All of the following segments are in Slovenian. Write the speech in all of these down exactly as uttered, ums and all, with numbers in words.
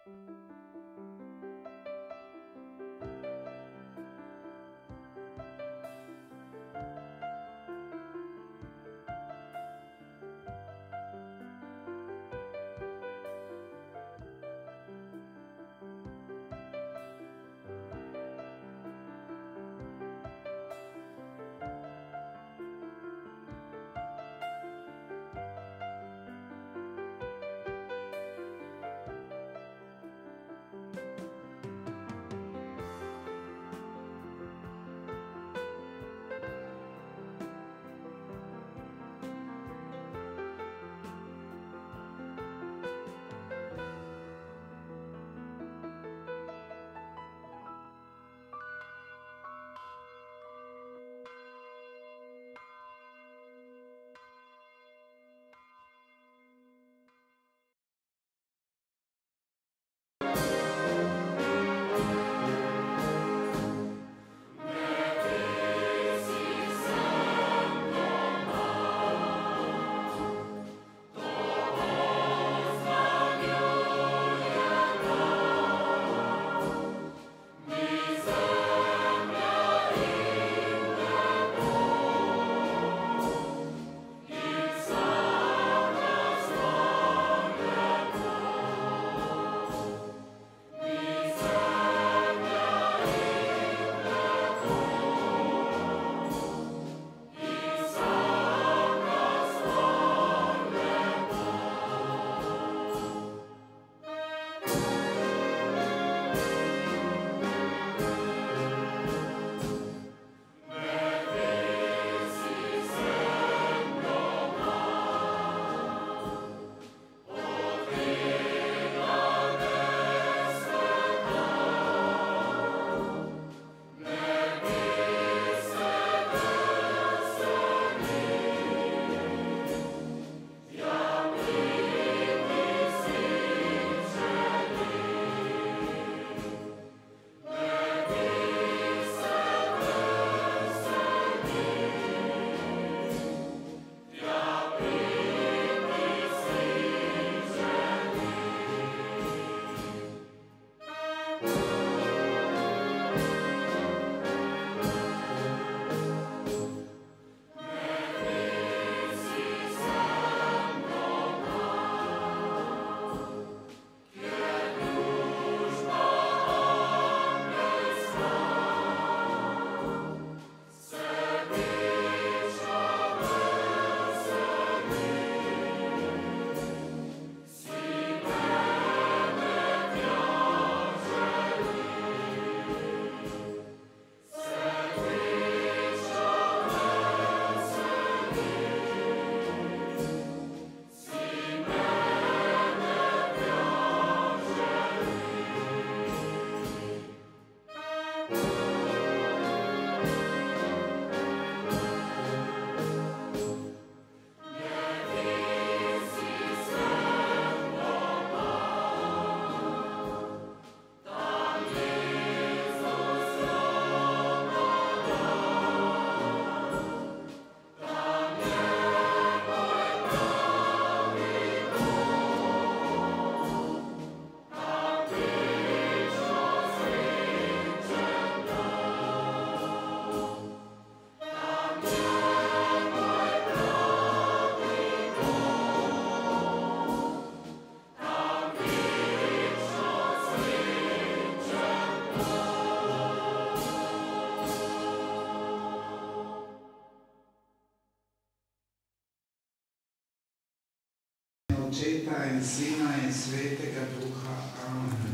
Očeta in Sina in Svetega Duha. Amen.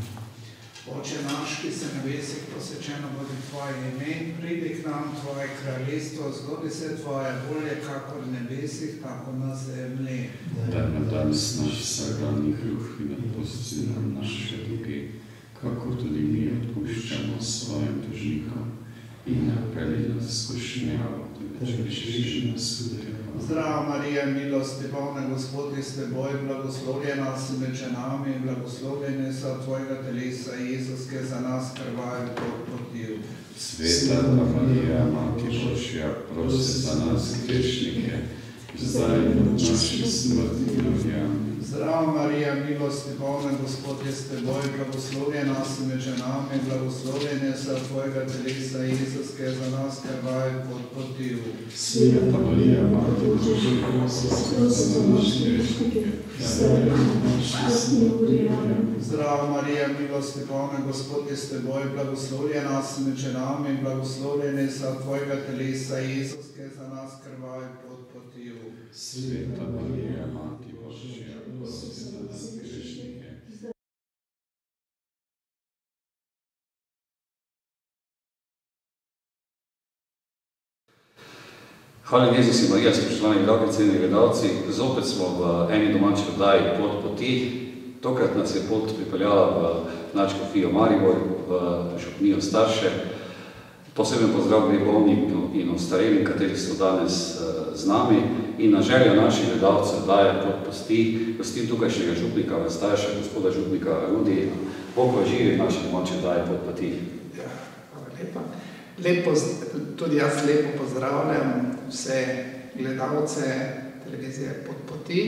Oče naš, ki se na nebesih, posvečeno bodi Tvoje ime, pridi k nam Tvoje kraljestvo, zgodi se Tvoja volja, kakor v nebesih, tako na zemlji. Daj nam danes naš vsakdanji kruh in odpusti nam naše dolge, kakor tudi mi odpuščamo svojim dolžnikom. In ne vpelji nas v skušnjavo, temveč reši nas od grehov. Zdrava Marija, milosti polna, Gospod je s teboj, blagoslovljena si med ženami in blagoslovljeni so tvojega telesa, Jezus, ki je za nas krvavil potil. Sveta Marija, Mati Božja, prosi za nas grešnike, zdaj in v naši smrti. Amen. Zdravo Marija, milosti polna, Gospod je s teboj, blagoslovljena si med ženami, blagoslovljen je sa tvojega telesa, Jezus, ki je za nas krvavi pod potil. Sveta Marija, Mati Božja, prosi za naš grešnike, zdaj in v naši smrti. Amen. Zdravo Marija, milosti polna, Gospod je s teboj, blagoslovljena si med ženami, blagoslovljen je sa tvojega telesa, Jezus, ki je za nas krvavi pod potil. Sveta Marija, Mati Božja, prosi za nas grešnike. Hvala Jezus in Marija, spoštovani gledalci, cenjeni gledalci. Zopet smo v eni domači oddaji Pot poti. Tokrat nas je pot pripeljala v nadškofijo Maribor, v župnijo Starše. Poseben pozdrav gre bolnim in ostarelim, kateri so danes z nami. In na željo naših gledalcev oddaje Pot poti gostim tukajšnjega župnika v Starše, gospoda župnika Rudi. Bog vas živi v naši domači oddaji Pot poti. Ja, hvala lepa. Lepo, tudi jaz lepo pozdravljam vse gledalce televizije Pot poti.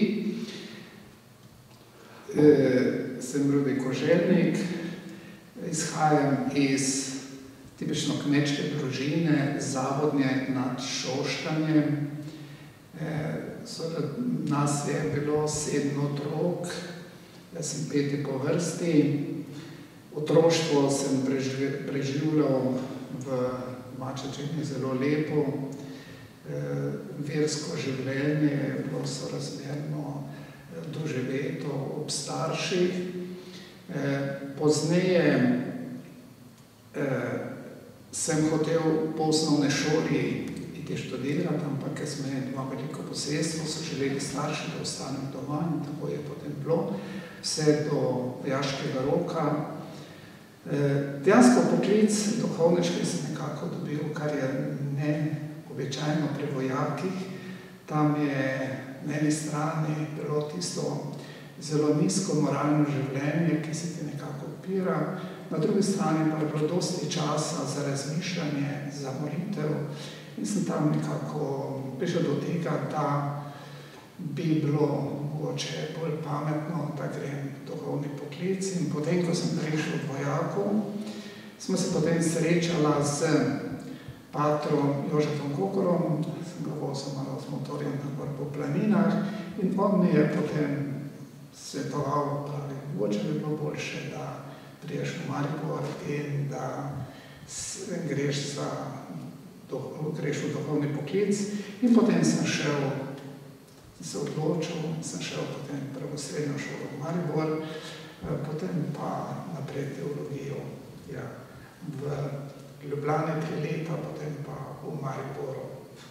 E, sem Rudi Koželjnik, izhajam iz tipično kmečke družine, Zavodnje nad Šoštanjem. E, so, nas je bilo sedem otrok, jaz sem peti po vrsti. Otroštvo sem preživljal v Mačečini zelo lepo. E, versko življenje je bilo sorazmerno doživeto ob starših. E, pozneje e, sem hotel po osnovni šoli iti študirati, ampak ker smo imeli veliko posestvo, so želeli starši, da ostanem doma in tako je potem bilo vse do vojaškega roka. Dejansko poklic duhovniški sem nekako dobil, kar je neobičajno pri vojakih. Tam je na eni strani bilo tisto zelo nizko moralno življenje, ki se ti nekako odpira, na drugi strani pa je bilo dosti časa za razmišljanje, za molitev in sem tam nekako prišel do tega, da bi bilo mogoče bolj pametno, da grem v duhovni poklic. In potem, ko sem prišel od vojakov, smo se potem srečala z patrom Jožefom Kokorom, sem ga vozil malo z motorjem na po planinah in on mi je potem svetoval, pravi, mogoče bi bilo boljše, da priješ v Maribor in da greš, za, greš v duhovni poklic. In potem sem šel, se odločil, sem šel potem prvo srednjo šolo v Maribor, potem pa naprej teologijo. Ja, v Ljubljani tri leta, potem pa v Mariboru.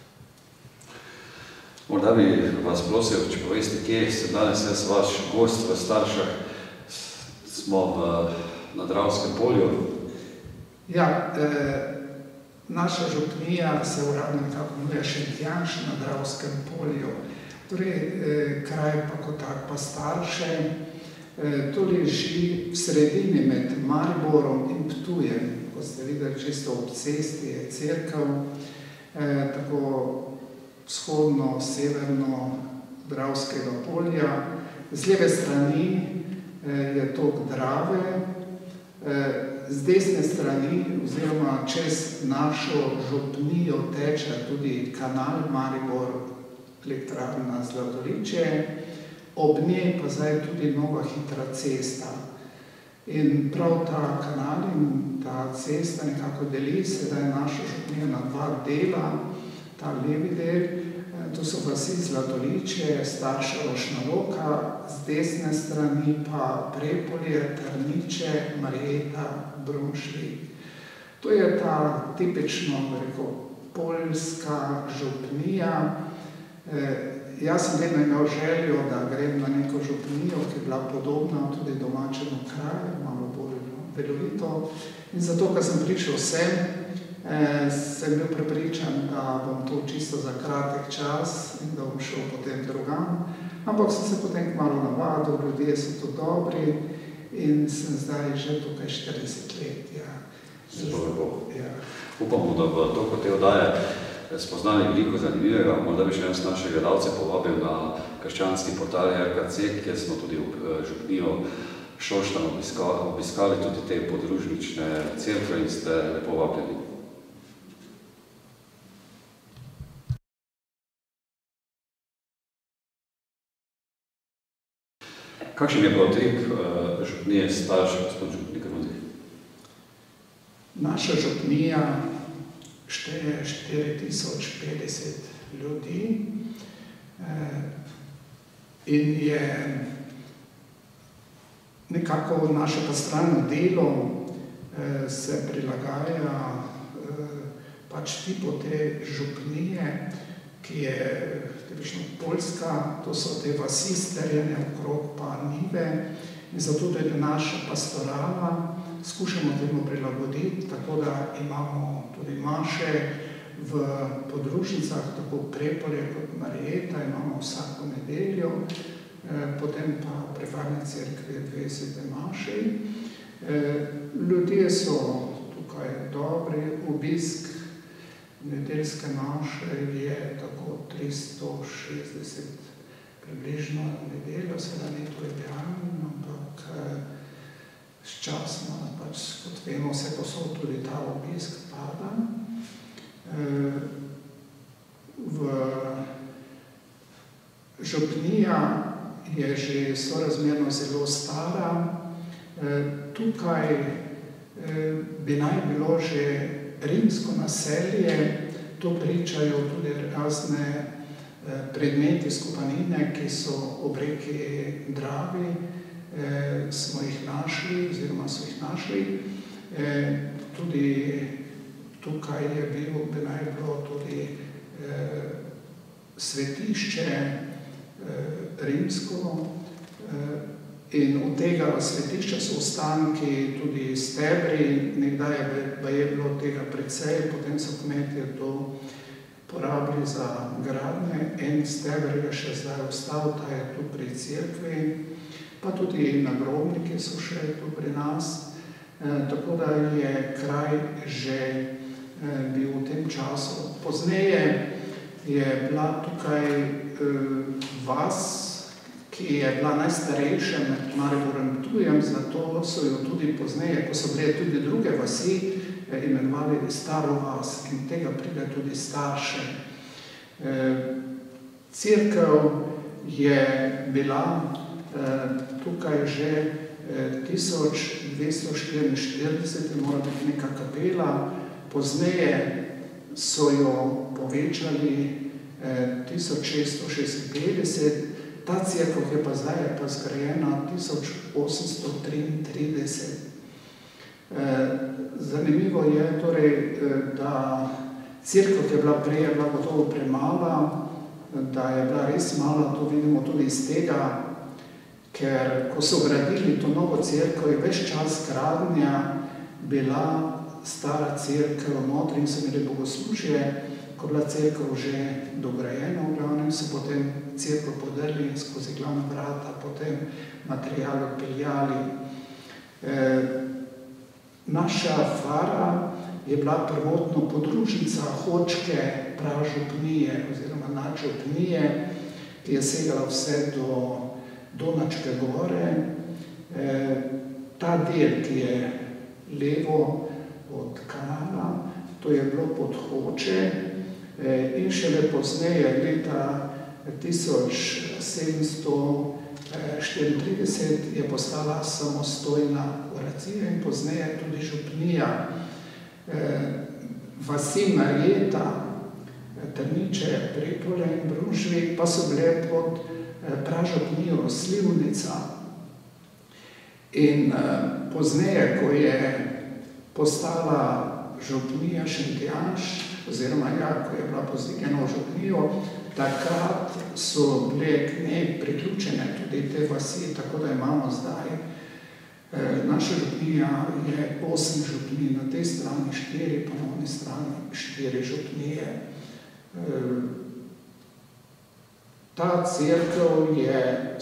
Morda bi vas prosil, če poveste, kje ste danes, jaz vaš gost v Staršah, smo v, na Dravskem polju. Ja, e, naša župnija se uradno nekako imenuje Šentjanž na Dravskem polju. Torej, e, kraj pa kot tak pa Starše, e, to leži v sredini med Mariborom in Ptujem. Ko ste videli, čisto ob cesti je cerkev, e, tako vzhodno, severno Dravskega polja. Z leve strani e, je tok Drave, e, z desne strani oziroma čez našo župnijo teče tudi kanal Maribor, elektrarna Zlatoličje, ob njej pa zdaj tudi nova hitra cesta. In prav ta kanal in ta cesta nekako deli sedaj našo župnijo na dva dela. Ta levi del, to so vasi Zlatoličje, Starša Rošna Loka, z desne strani pa Prepolje, Trniče, Marjeta, Brunšvik. To je ta tipično, rekel, poljska župnija. E, jaz sem vedno imel željo, da grem na neko župnijo, ki je bila podobna tudi domačemu kraju, malo bolj veljovito. In zato, ko sem prišel sem, e, sem bil prepričan, da bom to čisto za kratek čas in da bom šel potem drugam. Ampak sem se potem malo navadil, ljudje so tu dobri in sem zdaj že tukaj štirideset let. Ja. Zelo lepo. Ja. Upamo, da v toliko te oddaje spoznali veliko zanimivega. Morda bi še jaz naše gledalce povabil na krščanski portal R K C, kjer smo tudi v župnijo Šoštanj obiskali, obiskali tudi te podružnične cerkve in ste lepo vabljeni. Kakšen je bil utrip župnije starš, gospod župnik Rudi? Naša župnija šteje štiri tisoč petdeset ljudi in je nekako naše pastralno delo se prilagaja pač tipu te župnije, ki je tipično Poljska, to so te vasi strjene okrog pa njive in zato tudi naša pastorala skušamo temu prilagoditi, tako da imamo tudi maše v podružnicah, tako Prepolje kot Marjeta, imamo vsako nedeljo, potem pa v prevarni cerkvi dve svete maši. Ljudje so tukaj dobri, obisk nedeljske maše je tako tristo šestdeset približno nedeljo, seveda ni to idealno, ampak sčasno, pač, kot vemo, se posod tudi ta obisk pada. V župnija je že sorazmerno zelo stara. Tukaj bi naj bilo že rimsko naselje, to pričajo tudi razne predmeti skopanine, ki so ob reki Dravi, smo jih našli, oziroma so jih našli. Tudi tukaj je bil, bi naj bilo tudi svetišče rimsko in od tega svetišča so ostanki tudi stebri, nekdaj je bilo tega precej, potem so kmetje to porabili za gradnje, en steber je še zdaj ostal, ta je tu pri cerkvi, pa tudi nagrobniki so še tu pri nas, tako da je kraj že bil v tem času. Pozneje je bila tukaj vas, ki je bila najstarejša med Mariborom in Ptujem, zato so jo tudi pozneje, ko so bile tudi druge vasi, imenovali Staro vas in tega pride tudi starše. Cerkev je bila tukaj že tisoč dvesto štiriinštirideset, mora biti neka kapela, pozneje so jo povečali tisoč šeststo šestinpetdeset, ta cerkev je pa zdaj je pa zgrajena tisoč osemsto triintrideset. Zanimivo je torej, da cerkev, ki je bila prej, je bila gotovo premala, da je bila res mala, to vidimo tudi iz tega, ker ko so gradili to novo cerkev, je ves čas gradnja bila stara cerkev notri in so imeli bogoslužje. Ko je bila cerkev že dograjena, v glavnem so potem cerkev podrli in skozi glavna vrata potem material odpeljali. Naša fara je bila prvotno podružnica Hočke pražupnije oziroma nadžupnije, ki je segala vse do Donačke gore. Ta del, ki je levo od kanala, to je bilo pod Hoče in šele pozneje leta tisoč sedemsto štiriintrideset je postala samostojna oracija in pozneje tudi župnija. Vasi Marjeta, Trniče, Prepolje in Brunšvik pa so bile pod pražupnijo Slivnica. In pozneje, ko je postala župnija Šentjanž, oziroma ja, ko je bila pozdignjena v župnijo, takrat so bile k njej priključene tudi te vasi, tako da imamo zdaj. Naša župnija je osem župnij, na tej strani štiri, pa na oni strani štiri župnije. Ta cerkev je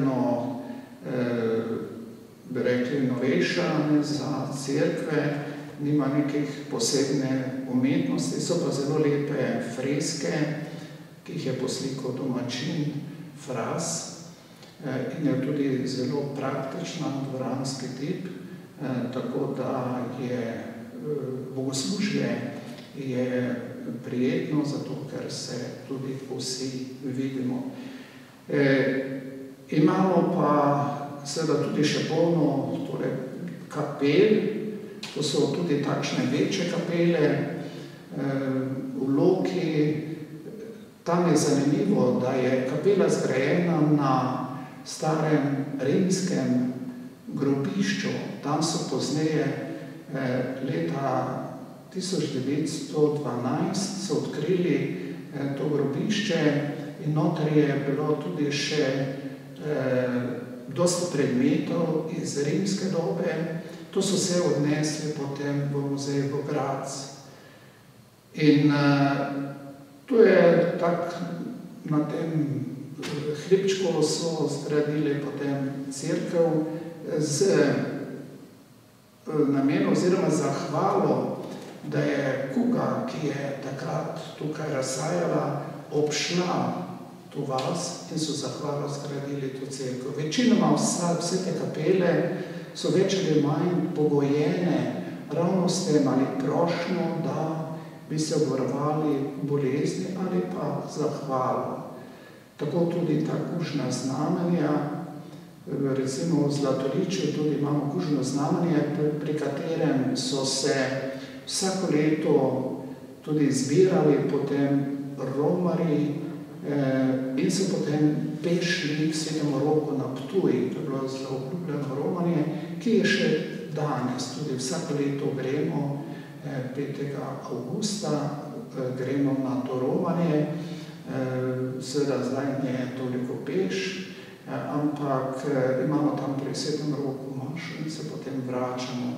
sorazmerno, bi rekli, novejša za cerkve, nima nekih posebne umetnosti, so pa zelo lepe freske, ki jih je poslikal domačin Fras, in je tudi zelo praktična dvoranski tip, tako da je bogoslužje je prijetno, zato ker se tudi vsi vidimo. E, imamo pa seveda tudi še polno torej, kapel, to so tudi takšne večje kapele, e, v Loki. Tam je zanimivo, da je kapela zgrajena na starem rimskem grobišču. Tam so pozneje eh, leta tisoč devetsto dvanajst so odkrili eh, to grobišče in noter je bilo tudi še eh, dosti predmetov iz rimske dobe. To so se odnesli potem v muzej v Graz. In eh, to je tak, na tem hribčku so zgradili potem cerkev z namenom oziroma zahvalo, da je kuga, ki je takrat tukaj razsajala, obšla to vas in so zahvalo zgradili to cerkev. Večinoma vsa, vse te kapele so več ali manj pogojene ravno s tem ali prošnjo, da bi se obvarovali bolezni ali pa zahvalo. Tako tudi ta kužna znamenja, recimo v Zlatoličju tudi imamo kužno znamenje, pri katerem so se vsako leto tudi zbirali potem romarji eh, in so potem pešli k Svetemu Roku na Ptuj. To je bilo zelo obljubljeno romanje, ki je še danes. Tudi vsako leto gremo eh, petega avgusta, eh, gremo na to romanje. Seveda zdaj ne je toliko peš, ampak imamo tam pri Svetem Roku mašo in se potem vračamo.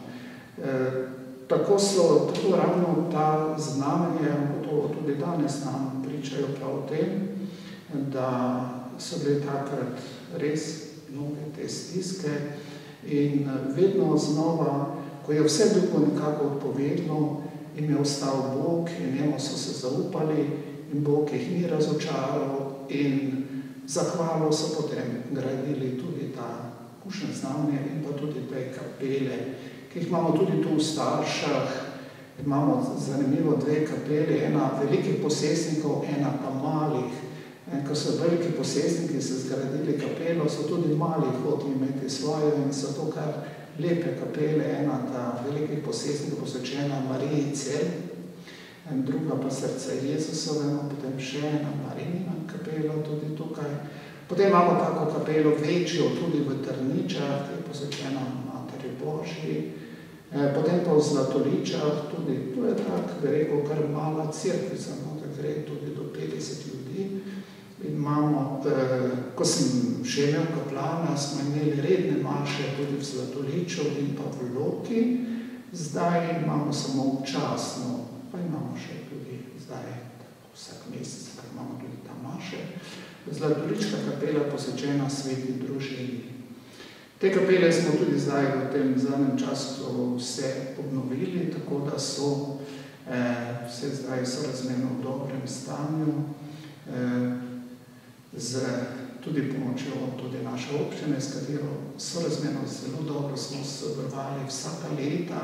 Tako so, tako ravno ta znamenje, to tudi danes nam pričajo prav o tem, da so bile takrat res mnoge te stiske in vedno znova, ko je vse drugo nekako odpovedno, jim je ostal Bog in njemu so se zaupali, in Bog jih ni razočaral in zahvalo so potem gradili tudi ta kužne znamenje in pa tudi te kapele, ki jih imamo tudi tu v Staršah. Imamo zanimivo dve kapeli, ena velikih posestnikov, ena pa malih. Ko so veliki posestniki se zgradili kapelo, so tudi mali hoteli imeti svojo in so to kar lepe kapele, ena ta velikih posestnikov posvečena Mariji Cel, druga pa Srce Jezusovemu, potem še ena Marijina kapela tudi tukaj. Potem imamo tako kapelo večjo tudi v Trničah, ki je posvečena Materi Božji. Potem pa v Zlatoličah tudi, to je tak, bi rekel, kar mala cerkvica, no, da gre tudi do petdeset ljudi. In imamo, eh, ko sem še imel kaplana, smo imeli redne maše tudi v Zlatoliču in pa v Loki. Zdaj imamo samo občasno, pa imamo še tudi zdaj, vsak mesec, pa imamo tudi ta maše. Zlatolička kapela posvečena Sveti družini. Te kapele smo tudi zdaj v tem zadnjem času vse obnovili, tako da so eh, vse zdaj sorazmerno v dobrem stanju. Eh, z tudi pomočjo tudi naše občine, s katero sorazmerno zelo dobro smo sodelovali vsaka leta.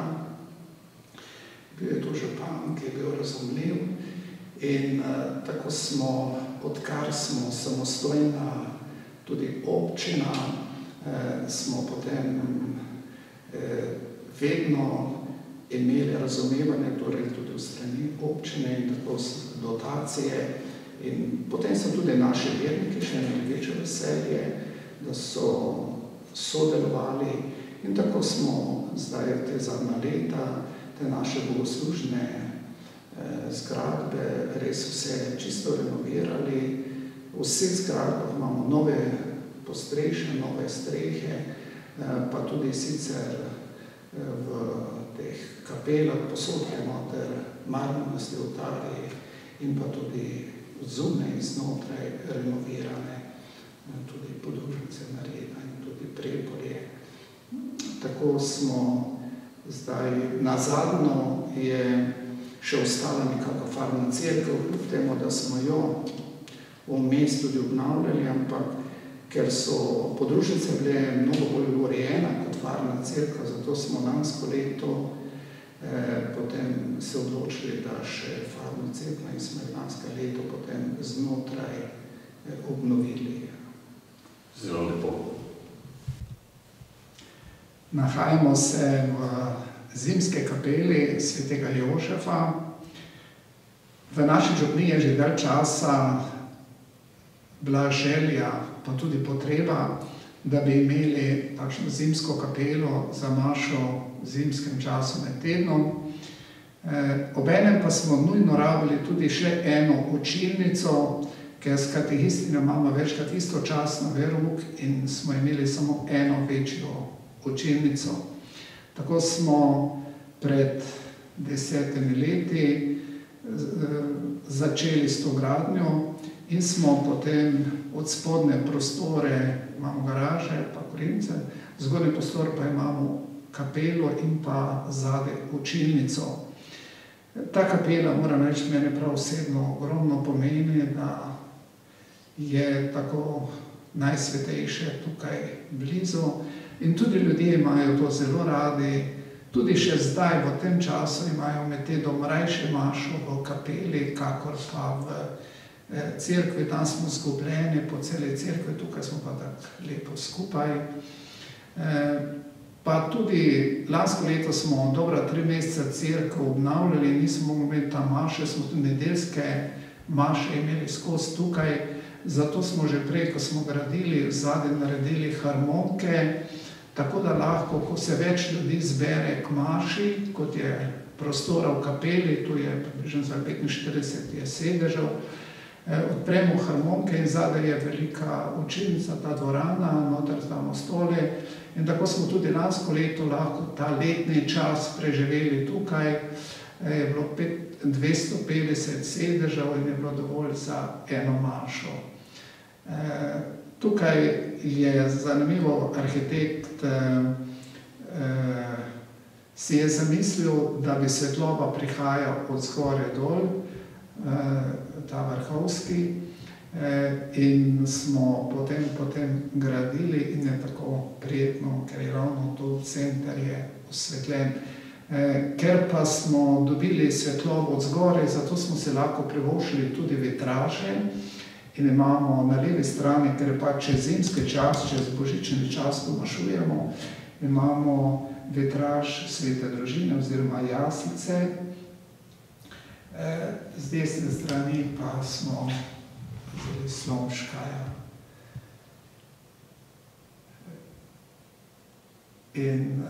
Bil je to župan, ki je bil razumljiv in uh, tako smo, odkar smo samostojna tudi občina, eh, smo potem eh, vedno imeli razumevanje, torej tudi v strani občine in tako dotacije. In potem so tudi naši verniki še imeli večje veselje, da so sodelovali in tako smo zdaj te zadnja leta, te naše bogoslužne eh, zgradbe res vse čisto renovirali. V vseh zgradbah imamo nove postreše, nove strehe, eh, pa tudi sicer eh, v teh kapelah posodkemo ter marmornasti oltarji in pa tudi zunaj znotraj renovirane, tudi podružnice Marjeta in tudi Prepolje. Tako smo Zdaj, nazadnjo je še ostala nekakva farna cerkev, kljub temu, da smo jo v mestu tudi obnavljali, ampak ker so podružnice bile mnogo bolj urejene kot farna cerkev, zato smo lansko leto eh, potem se odločili, da še farno cerkev in smo lansko leto potem znotraj eh, obnovili. Zelo lepo. Nahajamo se v zimske kapeli svetega Jožefa. V naši župniji je že dalj časa bila želja, pa tudi potreba, da bi imeli takšno zimsko kapelo za mašo v zimskem času med tednom. E, obenem pa smo nujno rabili tudi še eno učilnico, ker s katehistinjo imamo večkrat istočasno verouk in smo imeli samo eno večjo učilnico. Tako smo pred desetimi leti začeli s to gradnjo in smo potem od spodne prostore, imamo garaže pa korince, zgornji prostor pa imamo kapelo in pa zadaj učilnico. Ta kapela, moram reči, mene prav osebno ogromno pomeni, da je tako najsvetejše tukaj blizu in tudi ljudje imajo to zelo radi. Tudi še zdaj v tem času imajo med tednom rajše mašo v kapeli, kakor pa v cerkvi, tam smo zgubljeni po celi cerkvi, tukaj smo pa tako lepo skupaj. Pa tudi lansko leto smo dobra tri meseca cerkev obnavljali, nismo mogli imeti tam maše, smo tudi nedeljske maše imeli skozi tukaj, zato smo že prej, ko smo gradili, zadaj naredili harmonike, tako da lahko, ko se več ljudi zbere k maši, kot je prostora v kapeli, tu je približno za petinštirideset je sedežev, odpremo harmonike in zadaj je velika učilnica, ta dvorana, noter damo stole in tako smo tudi lansko leto lahko ta letni čas preživeli tukaj. Je bilo dvesto petdeset sedežev in je bilo dovolj za eno mašo. Tukaj je zanimivo, arhitekt si je zamislil, da bi svetloba prihajala od zgoraj dol, ta vrhovski, in smo potem, potem gradili in je tako prijetno, ker je ravno tu center je osvetljen. Ker pa smo dobili svetlobo od zgoraj, zato smo se lahko privoščili tudi vitraže in imamo na levi strani, ker je pa čez zimski čas, čez božični čas, ko mašujemo, imamo vitraž Svete družine oziroma jaslice. Z desne strani pa smo vzeli Slomškaja. In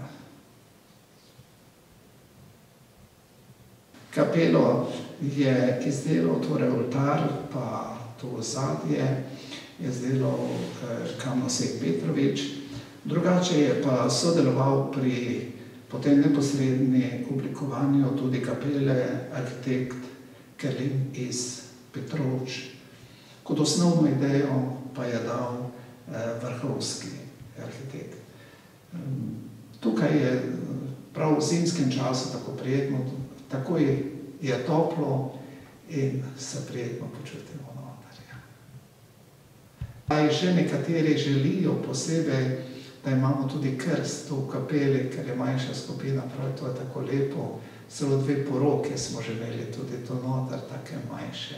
kapelo je izdelal, torej oltar, pa to ozadje je izdelal Kamnosek Petrovič. Drugače je pa sodeloval pri potem neposredni oblikovanju tudi kapele arhitekt Kerlin iz Petrovč. Kot osnovno idejo pa je dal vrhovski arhitekt. Tukaj je prav v zimskem času tako prijetno, tako je toplo in se prijetno počutimo noter. Že nekateri želijo posebej, da imamo tudi krst v kapeli, ker je manjša skupina, prav to je tako lepo. Celo dve poroke smo že imeli tudi to noter, take manjše.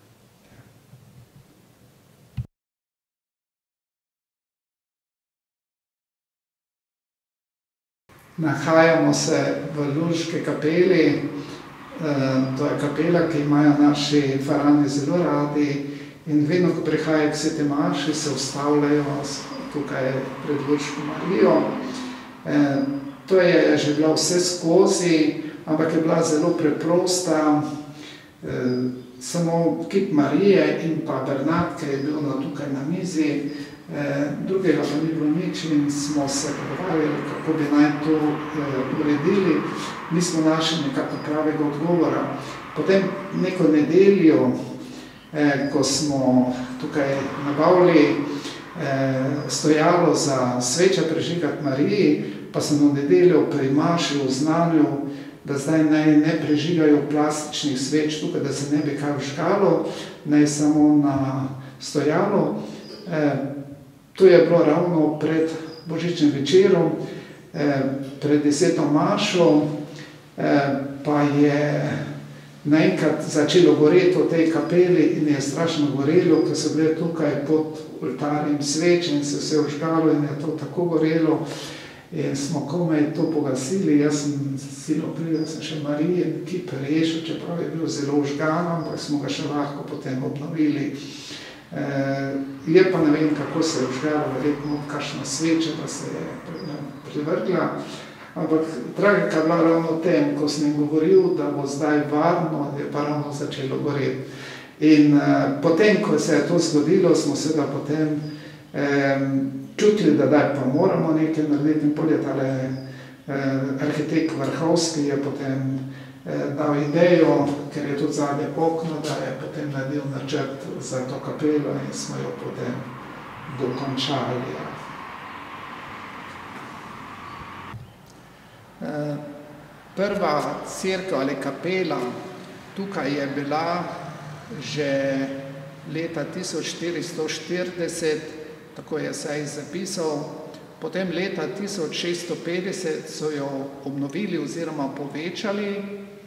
Nahajamo se v Lurški kapeli. To je kapela, ki imajo naši farani zelo radi in vedno, ko prihajajo k sveti maši, se ustavljajo tukaj pred Lurško Marijo. To je že bila vse skozi, ampak je bila zelo preprosta. Samo kip Marije in pa Bernatke je bil tukaj na mizi, drugega pa ni bilo nič in smo se pogovarjali, kako bi naj to uredili. Nismo našli nekako pravega odgovora. Potem neko nedeljo, ko smo tukaj nabavili stojalo za sveča prižigat Mariji, pa sem v nedeljo pri maši oznanil, da zdaj naj ne prežigajo plastičnih sveč tukaj, da se ne bi kaj vžgalo, naj samo na stojalo. E, to je bilo ravno pred božičnim večerom, e, pred deseto mašo, e, pa je naenkrat začelo goreti v tej kapeli in je strašno gorelo, ko so bile tukaj pod oltarjem sveče in se vse vžgalo in je to tako gorelo. In smo komaj to pogasili, jaz sem silo pridel, sem še Marijen kip rešil, čeprav je bil zelo vžgan, ampak smo ga še lahko potem obnovili. E, je pa ne vem, kako se je vžgalo, verjetno kakšna sveča, da se je privrgla. Ampak tragika je bila ravno v tem, ko sem jim govoril, da bo zdaj varno, je pa ravno začelo goreti. In e, potem, ko se je to zgodilo, smo seveda potem e, čutili, da daj pa moramo nekaj narediti in potem je tale eh, arhitekt Vrhovski je potem eh, dal idejo, ker je tudi zadnje okno, da je potem naredil načrt za to kapelo in smo jo potem dokončali. Eh, prva cerkev ali kapela tukaj je bila že leta tisoč štiristo štirideset, tako je saj zapisal. Potem leta tisoč šeststo petdeset so jo obnovili oziroma povečali.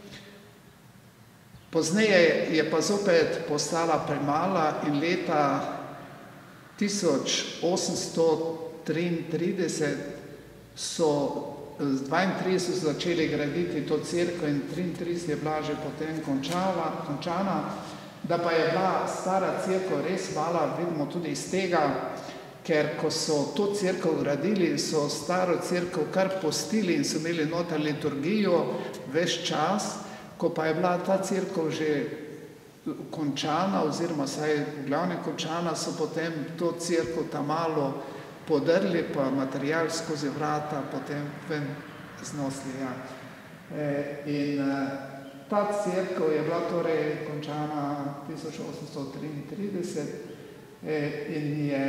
Pozneje je pa zopet postala premala in leta tisoč osemsto triintrideset so z dvaintrideset so začeli graditi to cerkev in triintrideset je bila že potem končala, končana. Da pa je bila stara cerkev res mala, vidimo tudi iz tega, ker ko so to cerkev gradili, so staro cerkev kar pustili in so imeli noter liturgijo ves čas, ko pa je bila ta cerkev že končana, oziroma saj v glavnem končana, so potem to cerkev tam malo podrli, pa material skozi vrata potem ven znosili. Ja. E, in ta cerkev je bila torej končana tisoč osemsto triintrideset e, in je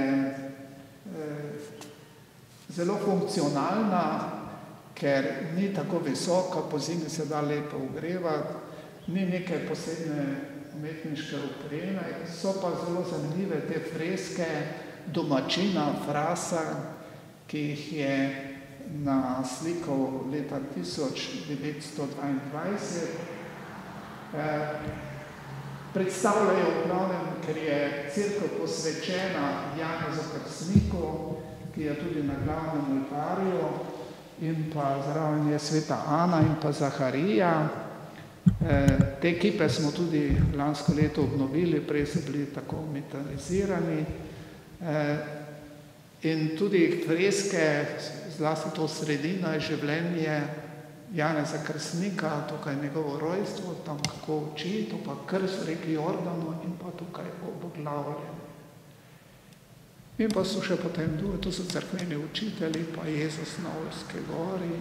zelo funkcionalna, ker ni tako visoka, po zimi se da lepo ogrevati, ni nekaj posebne umetniške opreme, so pa zelo zanimive te freske domačina Frasa, ki jih je naslikal leta tisoč devetsto dvaindvajset. Predstavljajo v glavnem, ker je cerkev posvečena Janezu Krstniku, ki je tudi na glavnem oltarju, in pa zraven je sveta Ana in pa Zaharija. Te kipe smo tudi lansko leto obnovili, prej so bili tako metalizirani. In tudi freske, zlasti to sredina, življenje Janeza Krstnika, tukaj njegovo rojstvo, tam kako uči, to pa krst v reki Jordanu in pa tukaj oboglavljen. In pa so še potem druge, to so cerkveni učitelji, pa Jezus na Olski gori.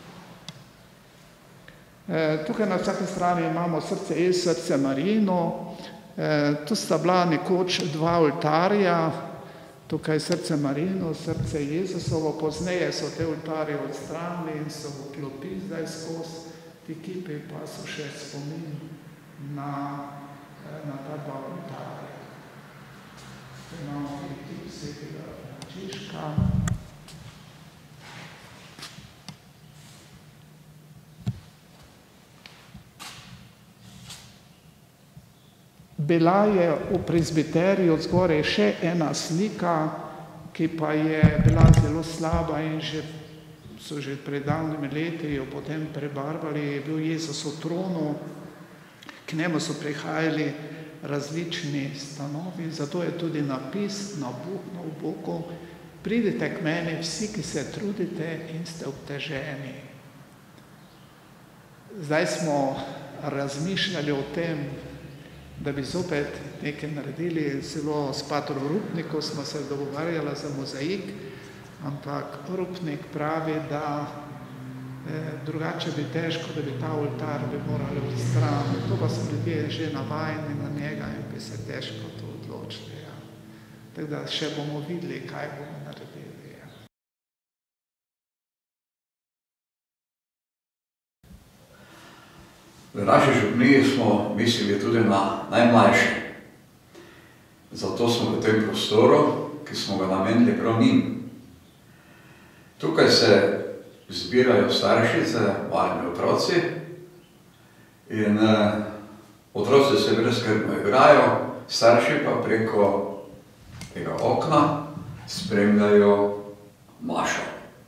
E, tukaj na vsaki strani imamo srce Jezus, srce Marijino. E, tu sta bila nekoč dva oltarja, tukaj srce Marijino, srce Jezusovo, pozneje so te oltarje odstranili in so v klopi zdaj skozi, ti kipi pa so še spomin na, na ta dva oltarja. Imamo tudi kip svetega Frančiška. Bila je v prezbiteriju zgoraj še ena slika, ki pa je bila zelo slaba in že, so že pred davnimi leti jo potem prebarvali, je bil Jezus v tronu, k njemu so prihajali različni stanovi, zato je tudi napis na boku: pridite k meni vsi, ki se trudite in ste obteženi. Zdaj smo razmišljali o tem, da bi zopet nekaj naredili, zelo s patrom Rupnikom smo se dogovarjali za mozaik, ampak Rupnik pravi, da eh, drugače bi težko, da bi ta oltar bi morali odstraniti. To pa so ljudje že navajeni na njega in bi se težko to odločili. Ja. Tako da še bomo videli, kaj bomo naredili. V naši župniji smo mislili tudi na najmlajše. Zato smo v tem prostoru, ki smo ga namenili prav njim. Tukaj se zbirajo starši z malimi otroci in eh, otroci se brezskrbno igrajo, starši pa preko tega okna spremljajo mašo.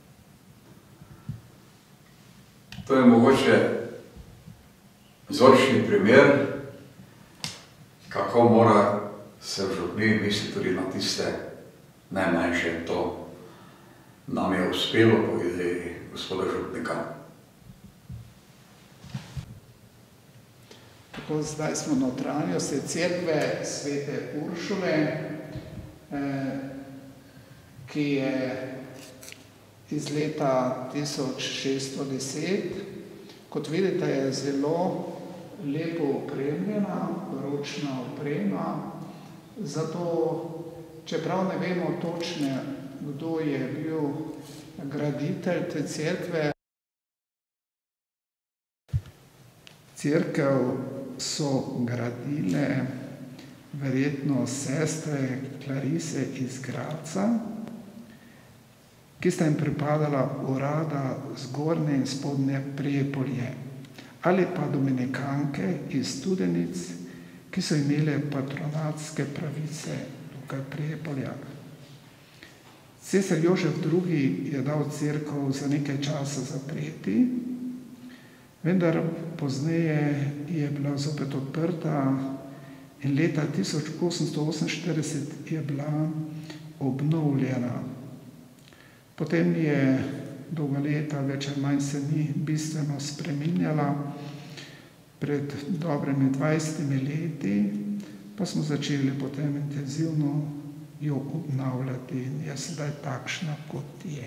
To je mogoče vzorčni primer, kako mora se v župniji misliti tudi na tiste najmanjše. To nam je uspelo po ideji gospoda župnika. Tako, zdaj smo na notranjosti cerkve Svete Uršule, eh, ki je iz leta tisoč šeststo deset. Kot vidite, je zelo lepo opremljena, ročna oprema. Zato, čeprav ne vemo točno, kdo je bil graditelj te cerkve, cerkev so gradile verjetno sestre Klarise iz Gradca, ki sta jim pripadala urada Zgornje in Spodnje Prijepolje, ali pa dominikanke iz Studenic, ki so imele patronatske pravice tukaj Prijepolja. Cesar Jožef drugi. je dal cerkev za nekaj časa zapreti, vendar pozneje je bila zopet odprta in leta tisoč osemsto oseminštirideset je bila obnovljena. Potem je dolga leta, več ali manj se ni bistveno spreminjala. Pred dobrimi dvajsetimi leti pa smo začeli potem intenzivno jo obnavljati in je sedaj takšna, kot je.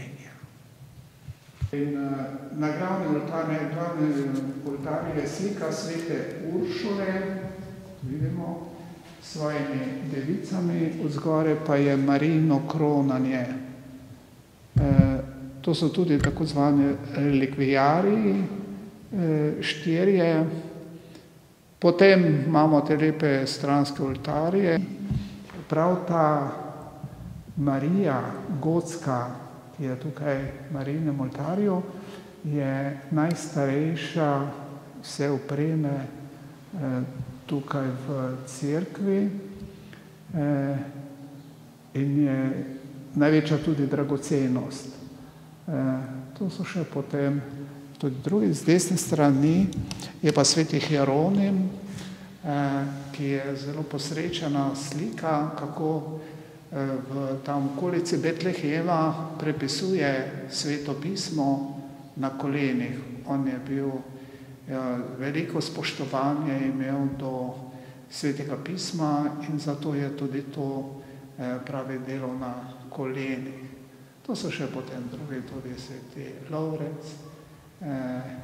In na glavni oltar, na glavni oltar je slika Svete Uršule, vidimo, s svojimi devicami, odzgore pa je Marijino kronanje. E, to so tudi tako zvani relikvijariji, e, štirje. Potem imamo te lepe stranske oltarje. Prav ta Marija Gotska, ki je tukaj v Marijinem oltarju, je najstarejša vse opreme eh, tukaj v cerkvi eh, in je največja tudi dragocenost. Eh, to so še potem tudi drugi. Z desne strani je pa sveti Hieronim, eh, ki je zelo posrečena slika, kako v tam okolici Betlehema prepisuje Sveto pismo na kolenih. On je bil, ja, veliko spoštovanje imel do Svetega pisma in zato je tudi to eh, pravi delo na kolenih. To so še potem drugi, tudi sveti Lovrec. Eh,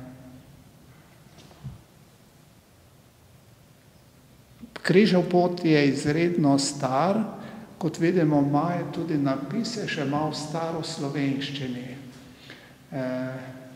Križev pot je izredno star. Kot vidimo, ima tudi napise še malo v staroslovenščini. Eh,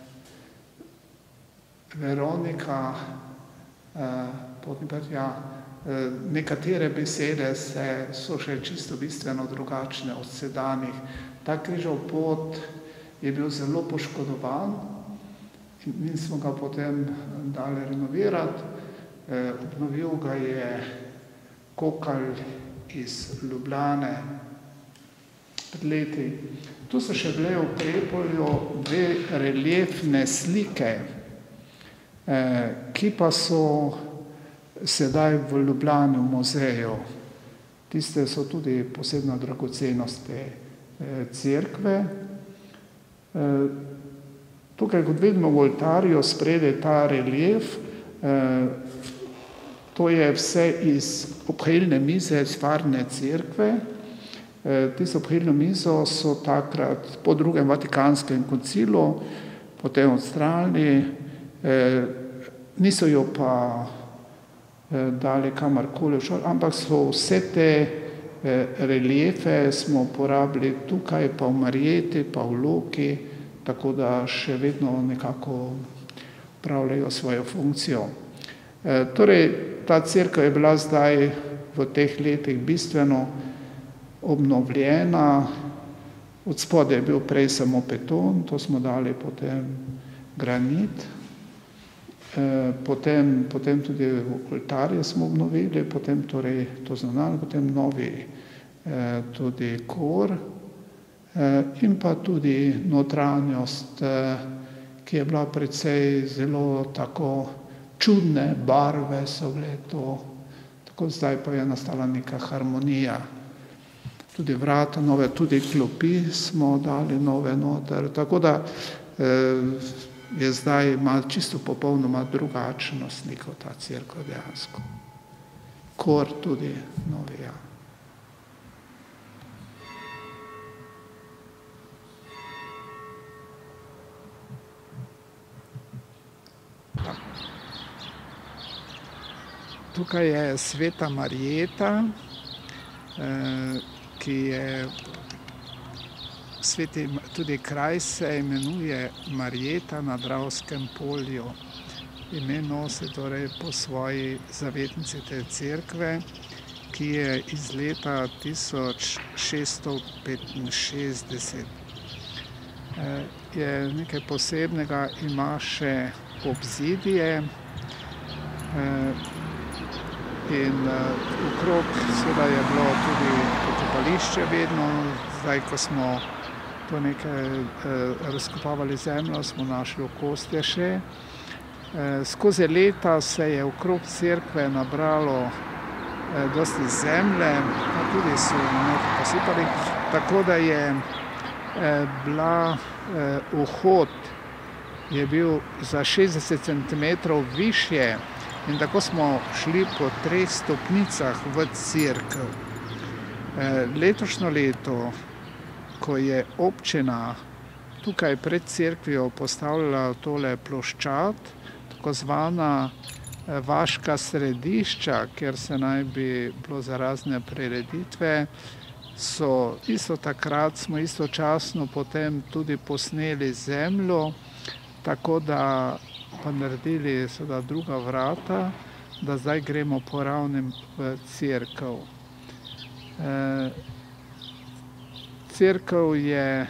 Veronika, eh, Podniparja, eh, nekatere besede se, so še čisto bistveno drugačne od sedanjih. Ta križev pot je bil zelo poškodovan in mi smo ga potem dali renovirati. Eh, obnovil ga je Kokalj iz Ljubljane pred leti. Tu so še bile v Prijepolju dve reliefne slike, eh, ki pa so sedaj v Ljubljani v muzeju. Tiste so tudi posebna dragocenost te eh, cerkve. Eh, tukaj, kot vidimo v oltarju, spredaj ta relief, eh, to je vse iz obhilne mize Stvarne cerkve. E, tisto obhilno mizo so takrat po drugem Vatikanskem koncilu potem odstranili, e, niso jo pa e, dali kamorkoli v šolo, ampak so vse te e, reliefe smo uporabili tukaj, pa v Marjeti, pa v Loki, tako da še vedno nekako upravljajo svojo funkcijo. Torej, ta cerkev je bila zdaj v teh letih bistveno obnovljena. Od spodaj je bil prej samo beton, to smo dali potem granit, potem, potem tudi oltarje smo obnovili, potem torej to znano, potem novi tudi kor in pa tudi notranjost, ki je bila precej zelo tako čudne barve so bile to, tako zdaj pa je nastala neka harmonija. Tudi vrata nove, tudi klopi smo dali nove noter, tako da je zdaj ima čisto popolnoma drugačno sliko ta cerkev dejansko. Kor tudi novi, ja. Tukaj je sveta Marjeta, ki je sveti, tudi kraj se imenuje Marjeta na Dravskem polju. Ime nosi torej po svoji zavetnici te cerkve, ki je iz leta tisoč šeststo petinšestdeset. Je nekaj posebnega, ima še obzidje in okrog seveda je bilo tudi pokopališče vedno. Zdaj, ko smo to nekaj razkopavali zemljo, smo našli okostje še. Skozi leta se je okrog cerkve nabralo dosti zemlje, pa tudi so nekaj posipali, tako da je bila vhod je bil za šestdeset centimetrov višje in tako smo šli po treh stopnicah v cerkev. Letošnjo leto, ko je občina tukaj pred cerkvijo postavljala tole ploščad, tako zvana vaška središča, kjer se naj bi bilo za razne prireditve, so isto takrat smo istočasno potem tudi posneli zemljo, tako da pa naredili seveda druga vrata, da zdaj gremo po ravnem v cerkev. Cerkev je,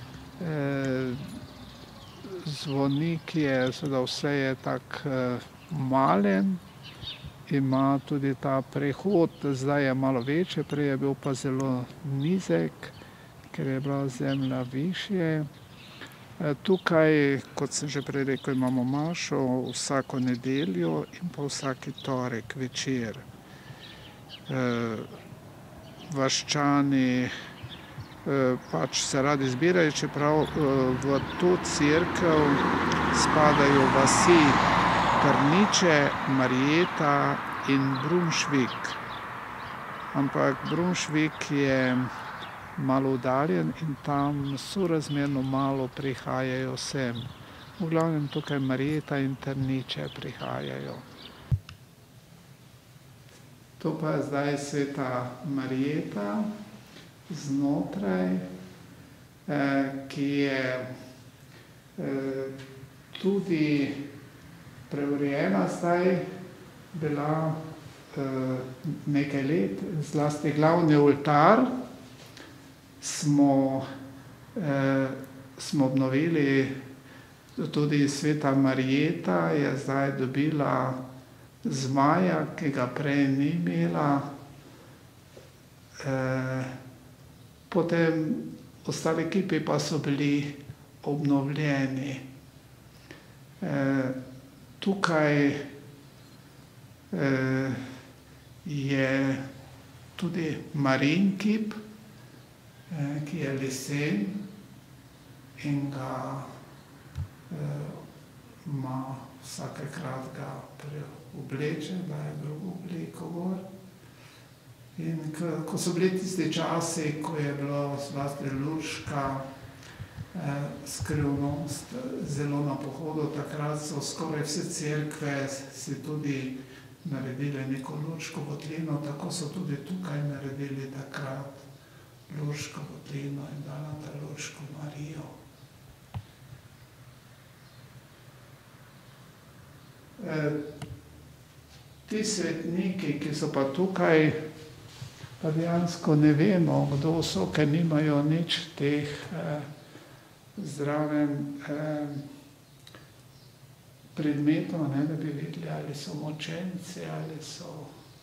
zvonik je, seveda vse je tak malen, ima tudi ta prehod, zdaj je malo večji, prej je bil pa zelo nizek, ker je bila zemlja višje. Tukaj, kot sem že prej rekel, imamo mašo vsako nedeljo in pa vsaki torek večer. Vaščani pač se radi zbirajo, čeprav v to cerkev spadajo vasi Trniče, Marjeta in Brunšvik. Ampak Brunšvik je malo oddaljen in tam sorazmerno malo prihajajo sem. V glavnem tukaj Marjeta in Trniče prihajajo. To pa je zdaj sveta Marjeta znotraj, ki je tudi preurejena zdaj bila nekaj let, zlasti glavni oltar smo, smo obnovili, tudi sveta Marjeta je zdaj dobila zmaja, ki ga prej ni imela. Potem ostali kipi pa so bili obnovljeni. Tukaj je tudi Marijin kip, ki je lesen in ga ima vsakekrat ga preobleče, da je drugo obliko gor. In ko so bili tisti časi, ko je bilo zlasti luška skrivnost zelo na pohodu, takrat so skoraj vse cerkve si tudi naredili neko luško votlino, tako so tudi tukaj naredili takrat luško votlino in dala ta luško Marijo. ti svetniki, ki so pa tukaj, pa dejansko ne vemo, kdo so, ker nimajo nič teh eh, zraven eh, predmetov, ne, da bi videli, ali so močenci, ali so...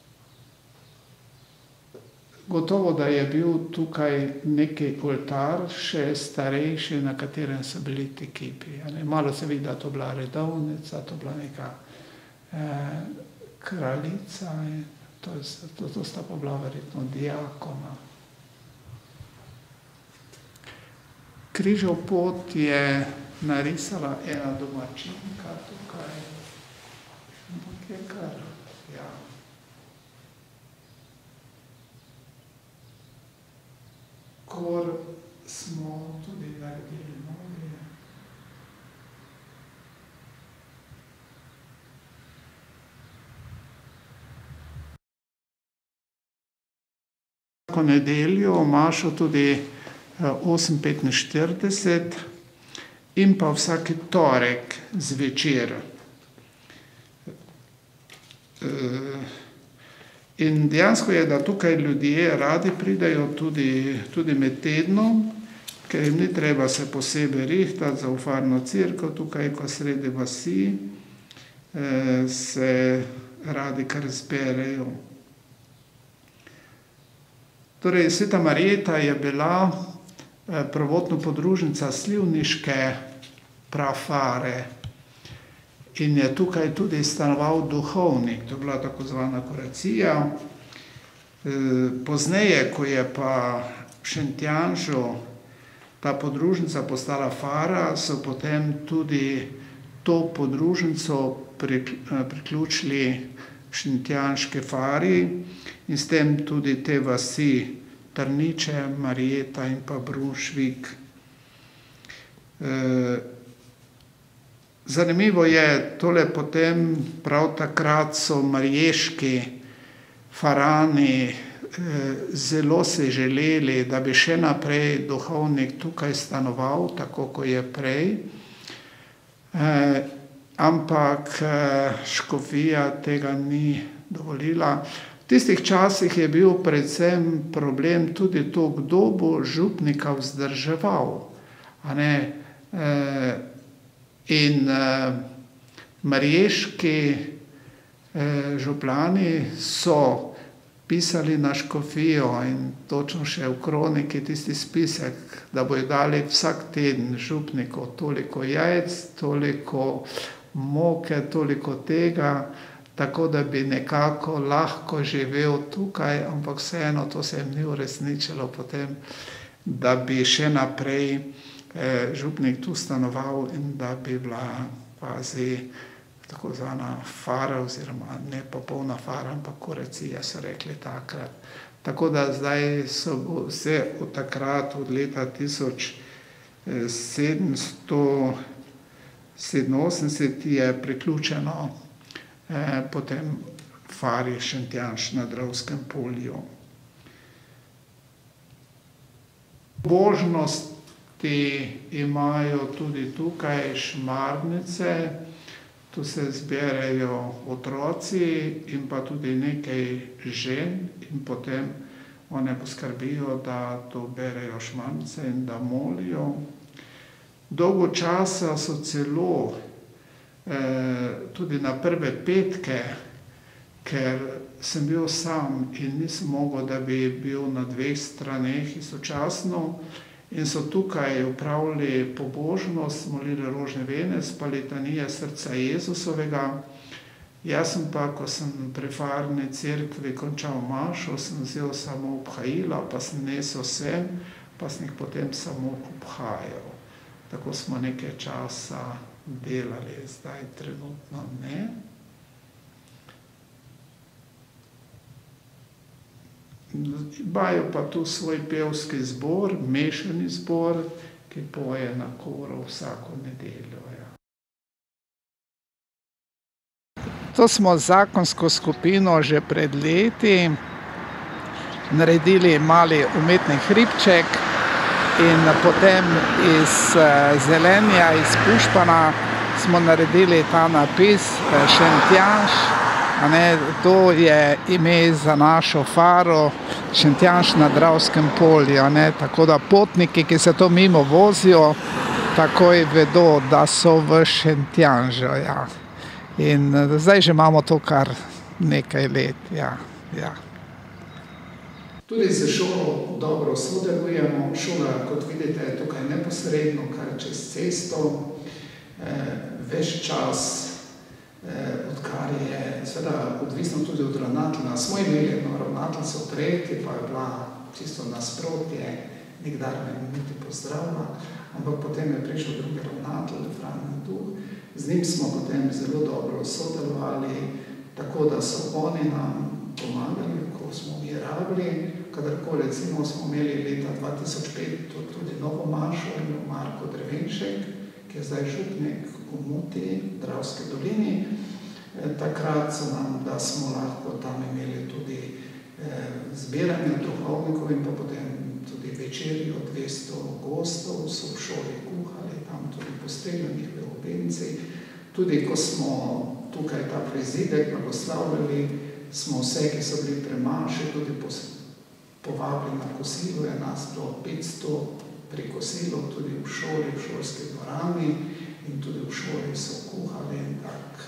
Gotovo, da je bil tukaj neki oltar, še starejši, na katerem so bili ti kipi. Malo se vidi, da to bila redovnica, to bila neka eh, kraljica, to, to, to sta pa bila verjetno diakona. Križev pot je narisala ena domačinka tukaj, ampak je kar, ja. Kor smo tudi naredili novi. Vsako nedeljo mašo tudi osem petinštirideset in pa vsaki torek zvečer. In dejansko je, da tukaj ljudje radi pridejo tudi, tudi med tednom, ker jim ni treba se posebej rihtati za ufarno cerkev, tukaj, ko sredi vasi, eh, se radi kar zberejo. Torej, sveta Marjeta je bila eh, prvotno podružnica slivniške prafare, in je tukaj tudi stanoval duhovnik, to je bila tako zvana kuracija. Pozneje, ko je pa v Šentjanžu ta podružnica postala fara, so potem tudi to podružnico priključili šentjanške fari in s tem tudi te vasi Trniče, Marjeta in pa Brunšvik. Zanimivo je tole potem, prav takrat so mariješki farani eh, zelo se želeli, da bi še naprej duhovnik tukaj stanoval, tako kot je prej. Eh, ampak eh, škofija tega ni dovolila. V tistih časih je bil predvsem problem tudi to, kdo bo župnika vzdrževal, a ne, eh, in uh, mariješki uh, župljani so pisali na škofijo in točno še v kroniki tisti spisek, da bojo dali vsak teden župniku toliko jajc, toliko moke, toliko tega, tako da bi nekako lahko živel tukaj, ampak vseeno to se jim ni uresničilo potem, da bi še naprej župnik tu stanoval in da bi bila kvazi tako zvana fara oziroma ne popolna fara, ampak kuracija so rekli takrat. Tako da zdaj so vse od takrat, od leta tisoč sedemsto sedeminosemdeset je priključeno eh, potem fari Šentjanž na Dravskem polju. Božnost imajo tudi tukaj šmarnice, tu se zberejo otroci in pa tudi nekaj žen in potem one poskrbijo, da to berejo šmarnice in da molijo. Dolgo časa so celo eh, tudi na prve petke, ker sem bil sam in nisem mogel, da bi bil na dveh straneh istočasno, in so tukaj upravili pobožnost, molili rožne vene, pa litanije srca Jezusovega. Jaz sem pa, ko sem pri farni cerkvi končal mašo, sem vzel samo obhajila, pa sem nesel sem, pa sem jih potem samo obhajal. Tako smo nekaj časa delali, zdaj trenutno ne. Imajo pa tu svoj pevski zbor, mešani zbor, ki poje na koru vsako nedeljo. Ja. To smo zakonsko skupino že pred leti naredili mali umetni hribček in potem iz zelenja, iz pušpana smo naredili ta napis Šentjanž, A ne, to je ime za našo faro Šentjanž na Dravskem polju, a ne, tako da potniki, ki se to mimo vozijo, takoj vedo, da so v Šentjanžu, ja. In zdaj že imamo to kar nekaj let, ja, ja. Tudi z šolo dobro sodelujemo. Šola, kot vidite, je tukaj neposredno, kar čez cesto. Ves čas, odkar je, seveda odvisno tudi od ravnatelja. Smo imeli eno ravnateljico v tretji, pa je bila čisto nasprotje, nikdar me niti pozdravila, ampak potem je prišel drugi ravnatelj, Franjo Duh. Z njim smo potem zelo dobro sodelovali, tako da so oni nam pomagali, ko smo mi rabili. Kadarkoli, recimo, smo imeli leta dva tisoč pet tudi novo mašo, Marko Drevenšek, ki je zdaj župnik v Muti, Dravski dolini. Takrat so nam, da smo lahko tam imeli tudi zbiranje duhovnikov in pa potem tudi večerjo dvesto gostov, so v šoli kuhali, tam tudi postreljeni v obenci. Tudi ko smo tukaj ta prizidek blagoslavljali, smo vse, ki so bili pri maši, tudi povabili na kosilo, je nas bilo petsto pri kosilu, tudi v šoli, v šolski dvorani in tudi v šoli so kuhali in tak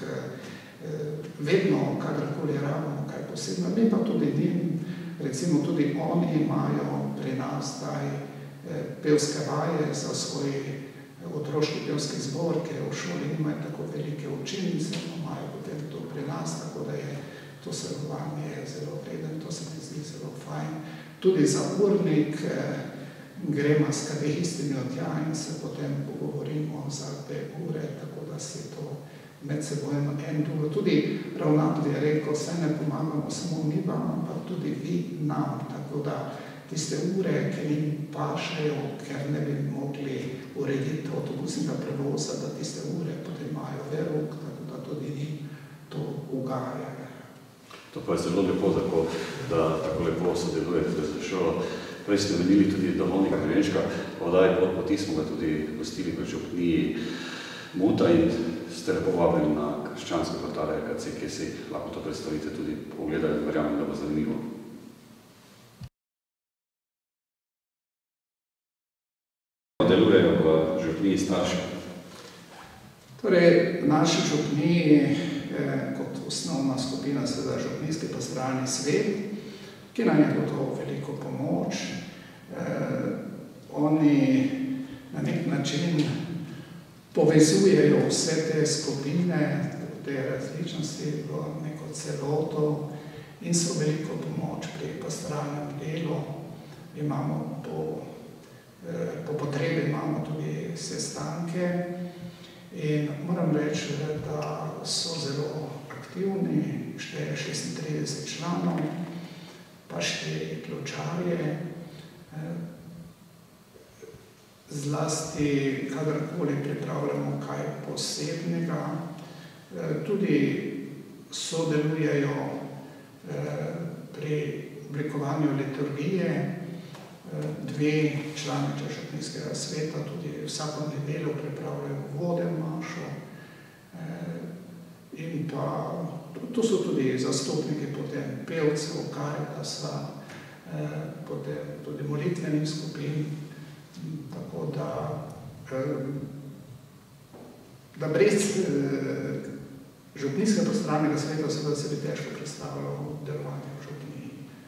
vedno, kadarkoli rabimo kaj posebno. Mi pa tudi njim, recimo tudi oni imajo pri nas zdaj pevske vaje za svoj otroški pevski zbor, ker v šoli nimajo tako velike učilnice, imajo potem to pri nas, tako da je to sodelovanje zelo vreden, to se mi zdi zelo fajn. Tudi za urnik gremo s katehistami tja in se potem pogovorimo za dve ure, tako da si to med sebojno en drugo. Tudi ravnatelj je rekel, se ne pomagamo samo mi vam, ampak tudi vi nam, tako da tiste ure, ki jim pašejo, ker ne bi mogli urediti avtobusnega prevoza, da tiste ure potem imajo verok, tako da tudi njim to ugaja. To pa je zelo lepo, tako, da tako lepo sodelujete z šolo. Prej ste omenili tudi Domovnika Drevenška, odaj pod poti smo ga tudi gostili v župniji Muta in ste povabili na krščanske portale R K C, kjer si lahko to predstavite tudi pogledali, verjamem, da bo zanimivo. Delujejo v župniji starši? Torej, v naši župniji kot osnovna skupina seveda župnijski pastoralni svet, ki nam je gotovo veliko pomoč. Oni na nek način povezujejo vse te skupine, te različnosti v neko celoto in so veliko pomoč pri pastoralnem delu. Imamo po, po potrebi imamo tudi sestanke in moram reči, da so zelo aktivni, šteje šestintrideset članov, pa štiri ključarje. Zlasti, kadarkoli pripravljamo kaj posebnega, tudi sodelujejo pri oblikovanju liturgije, dve članice župnijskega sveta, tudi vsako nedeljo pripravljajo vode mašo in pa tu so tudi zastopniki potem pevcev, Karitasa, potem tudi molitvenih skupin, tako da, da brez župnijskega pastoralnega sveta seveda se bi težko predstavljalo delovanje v župniji.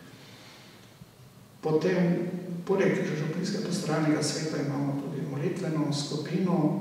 Potem, poleg župnijskega pastoralnega sveta imamo tudi molitveno skupino.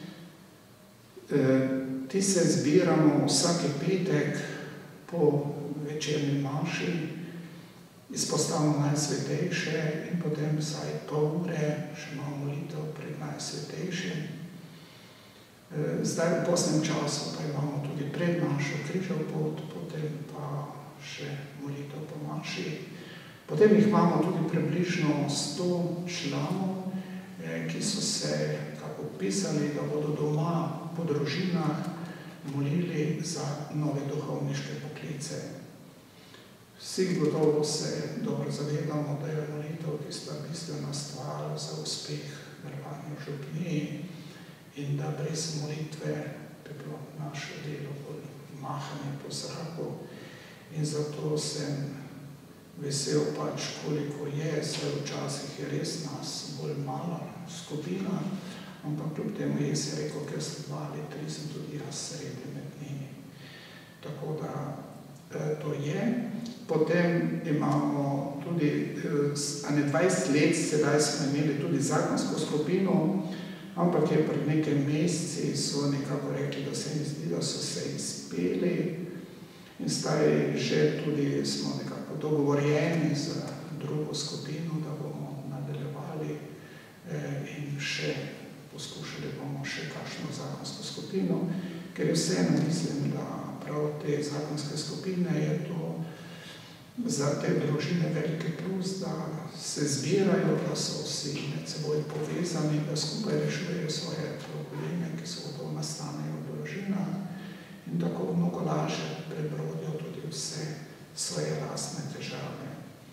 Ti se zbiramo vsaki petek po večerni maši, izpostavimo Najsvetejše in potem vsaj pol ure še imamo molitev pred Najsvetejšim. Zdaj v postnem času pa imamo tudi pred našo križev pot, potem pa še molitev po maši. Potem jih imamo tudi približno sto članov, ki so se kako pisali, da bodo doma po družinah molili za nove duhovniške poklice. Vsi gotovo se dobro zavedamo, da je molitev tista bistvena stvar za uspeh delovanja v župniji in da brez molitve bi bilo naše delo bolj mahanje po zraku. In zato sem vesel pač, koliko je, se včasih je res nas bolj mala skupina, ampak kljub temu je se rekel, ker so dva ali tri, sem tudi jaz sredi med njimi. Tako da eh, to je. Potem imamo tudi, a ne dvajset let, sedaj smo imeli tudi zakonsko skupino, ampak je pred nekaj meseci so nekako rekli, da se mi zdi, da so se izpeli in zdaj že tudi smo nekako dogovorjeni z drugo skupino, da bomo nadaljevali in še poskušali bomo še kakšno zakonsko skupino, ker vseeno mislim, da prav te zakonske skupine je to za te družine veliki plus, da se zbirajo, da so vsi med seboj povezani, da skupaj rešujejo svoje probleme, ki so to nastanejo v družinah in tako mnogo lažje prebrodijo tudi vse svoje lastne težave.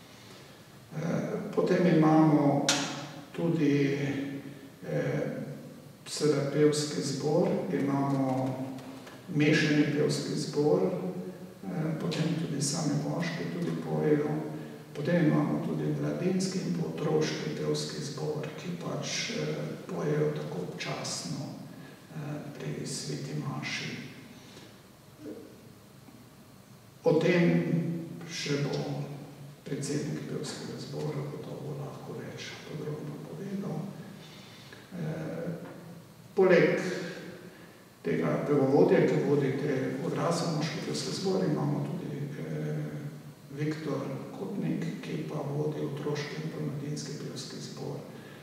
Potem imamo tudi seveda pevski zbor, imamo mešani pevski zbor, potem tudi same moški tudi pojejo, potem imamo tudi mladinski in otroški pevski zbor, ki pač pojejo tako občasno pri sveti maši. O tem še bo predsednik pevskega zbora gotovo lahko več podrobno povedal. Poleg tega pevovodja, ki vodite odrasel moški pevski zbor, imamo tudi Viktor Kotnik, ki pa vodi otroški in mladinski pevski zbor.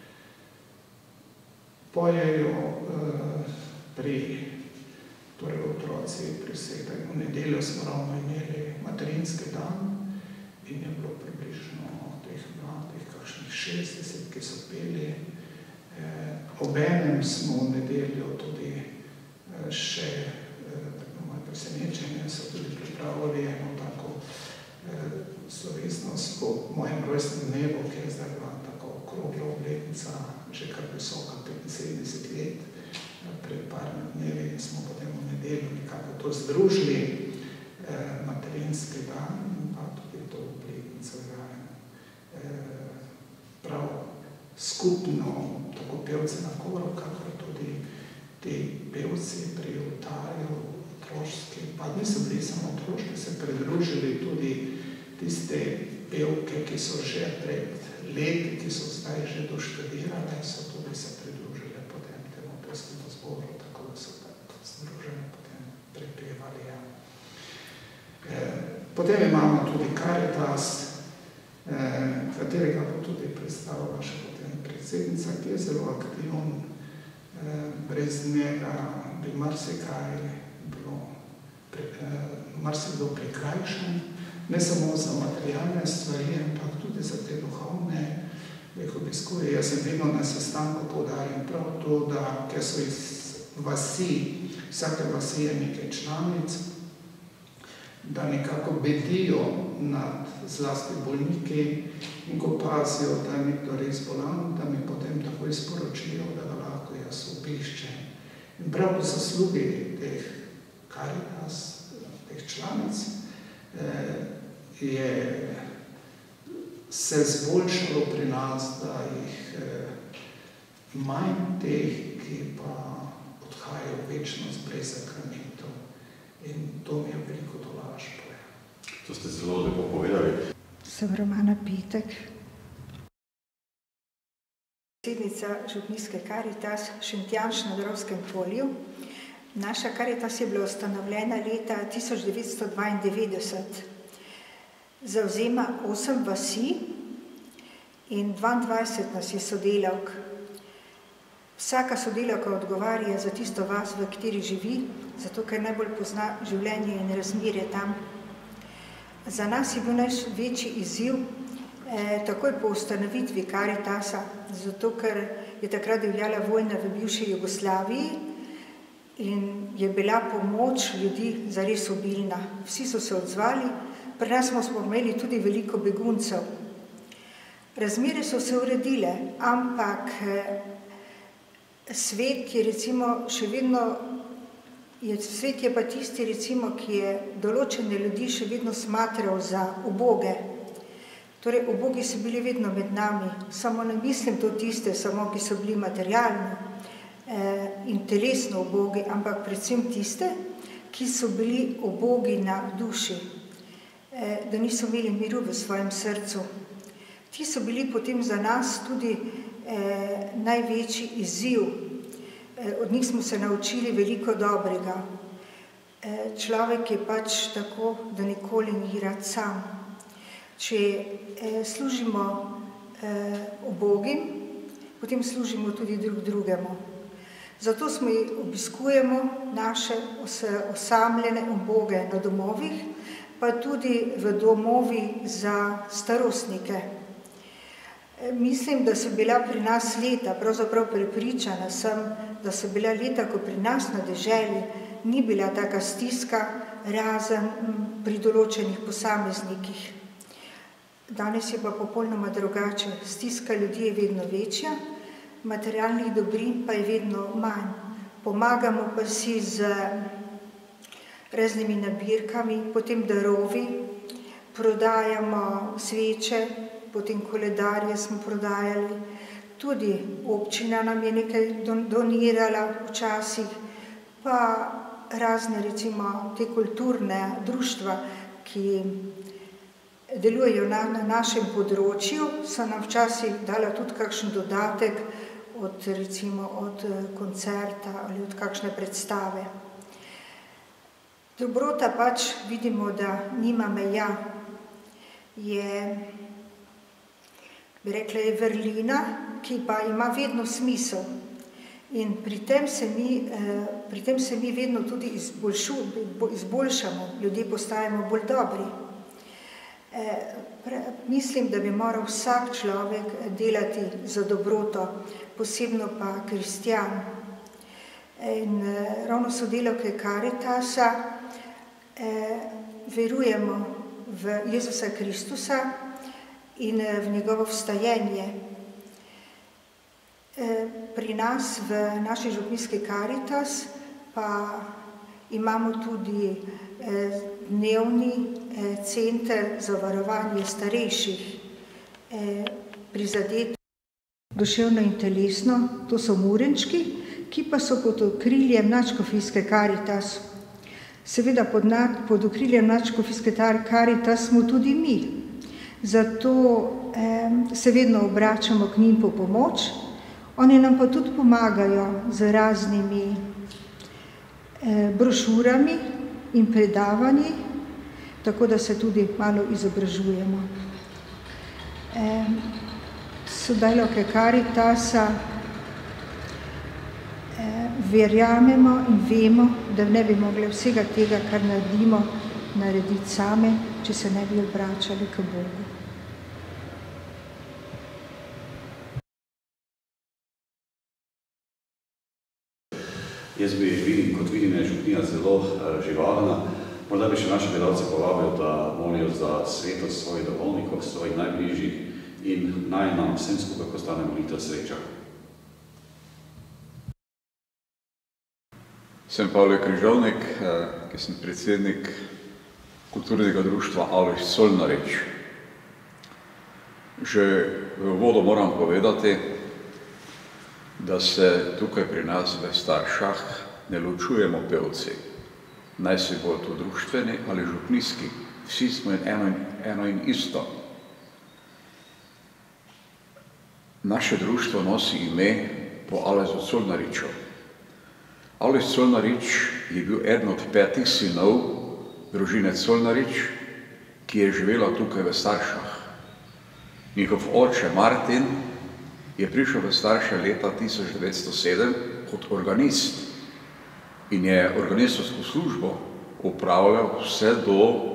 Pojejo pri, torej otroci pri vsej, v nedeljo smo ravno imeli materinski dan in je bilo približno teh mladih, kakšnih šestdeset, ki so peli. Obenem smo v nedeljo tudi še, tako moje presenečenje, so tudi pripravili eno tako slovesnost po mojem rojstnem dnevu, ki je zdaj bila tako okrogla obletnica, že kar visoka, petinsedemdeset let. Pred par dnevi smo potem v nedeljo nekako to združili, materinski dan in pa tudi to obletnico prav skupno, tako pevci na koru, kakor tudi ti pevci pri oltarju otroški, pa niso bili samo otroški, se pridružili tudi tiste pevke, ki so že pred leti, ki so zdaj že doštudirale, so tudi se pridružile potem temu pevskemu zboru, tako da so tako združeni potem prepevali. Ja. Potem imamo tudi Caritas, katerega bo tudi predstavila še potem predsednica, ki je zelo aktivna. Brez njega bi marsikaj bilo, marsikdo prikrajšan, ne samo za materialne stvari, ampak tudi za te duhovne, da jih obiskuje. Jaz sem vedno na sestanku poudarjam prav to, da ker so iz vasi, vsake vasi je nekaj članic, da nekako bedijo nad zlasti bolniki in ko pazijo, da je nekdo res bolan, da mi potem takoj sporočijo, da ga lahko jaz obiščem. In prav po zaslugi teh Caritas, teh članic, je se zboljšalo pri nas, da jih manj teh, ki pa odhajajo v večnost brez sakramentov. In to mi je veliko tolažbo. To ste zelo lepo povedali. Sem Romana Pitek. Predsednica župnijske Caritas Šentjanž na Dravskem polju. Naša Caritas je bila ustanovljena leta tisoč devetsto dvaindevetdeset. Zavzema osem vasi in dvaindvajset nas je sodelavk. Vsaka sodelavka odgovarja za tisto vas, v kateri živi, zato ker najbolj pozna življenje in razmere tam. Za nas je bil največji izziv eh, takoj po ustanovitvi Caritasa, zato ker je takrat divjala vojna v bivši Jugoslaviji in je bila pomoč ljudi zares obilna. Vsi so se odzvali, pri nas smo imeli tudi veliko beguncev. Razmere so se uredile, ampak eh, svet je recimo še vedno je svet je pa tisti, recimo, ki je določene ljudi še vedno smatral za uboge. Torej, ubogi so bili vedno med nami, samo ne mislim to tiste, samo ki so bili materialno eh, in telesno ubogi, ampak predvsem tiste, ki so bili ubogi na duši, eh, da niso imeli miru v svojem srcu. Ti so bili potem za nas tudi eh, največji izziv. Eh, od njih smo se naučili veliko dobrega. Eh, človek je pač tako, da nikoli ni rad sam. Če eh, služimo eh, ubogim, potem služimo tudi drug drugemu. Zato smo obiskujemo naše os osamljene uboge na domovih, pa tudi v domovih za starostnike. E, mislim, da so bila pri nas leta, pravzaprav prepričana sem, da so bila leta, ko pri nas na deželi ni bila taka stiska, razen pri določenih posameznikih. Danes je pa popolnoma drugače. Stiska ljudi je vedno večja, materialnih dobrin pa je vedno manj. Pomagamo pa si z raznimi nabirkami, potem darovi, prodajamo sveče, potem koledarje smo prodajali, tudi občina nam je nekaj donirala včasih, pa razne recimo te kulturne društva, ki delujejo na, na našem področju, so nam včasih dala tudi kakšen dodatek od, recimo, od koncerta ali od kakšne predstave. Dobrota pač vidimo, da nima meja. Je, bi rekla, je vrlina, ki pa ima vedno smisel. In pri tem se mi, pri tem se mi vedno tudi izboljšu, izboljšamo, ljudje postajamo bolj dobri. Mislim, da bi moral vsak človek delati za dobroto, posebno pa kristjan. In ravno sodelavke Karitasa verujemo v Jezusa Kristusa in v njegovo vstajenje. Pri nas, v naši župnijski Karitas, pa imamo tudi dnevni center za varovanje starejših, prizadetih duševno in telesno, to so Murenčki, ki pa so pod okriljem nadškofijske Karitas. Seveda pod, nad, pod okriljem nadškofijske Karitas smo tudi mi, zato eh, se vedno obračamo k njim po pomoč, oni nam pa tudi pomagajo z raznimi eh, brošurami in predavanji, tako da se tudi malo izobražujemo. Eh, sodelavke Karitasa eh, verjamemo in vemo, da ne bi mogli vsega tega, kar naredimo, narediti same, če se ne bi obračali k Bogu. Jaz bi vidim, kot vidim, je župnija zelo živahna. Morda bi še naše gledalce povabil, da molijo za svetost svojih domovnikov, svojih najbližjih in naj nam vsem skupaj postane molitev sreča. Sem Pavle Križovnik, ki sem predsednik kulturnega društva Alojz Colnarič. Že v uvodu moram povedati, da se tukaj pri nas v Staršah ne ločujemo pevci. Naj si bo to društveni ali župnijski, vsi smo eno in, eno in isto. Naše društvo nosi ime po Alojzu Colnariču. Alojz Colnarič je bil eden od petih sinov družine Colnarič, ki je živela tukaj v Staršah. Njihov oče Martin je prišel v Starše leta tisoč devetsto sedem kot organist in je organistovsko službo upravljal vse do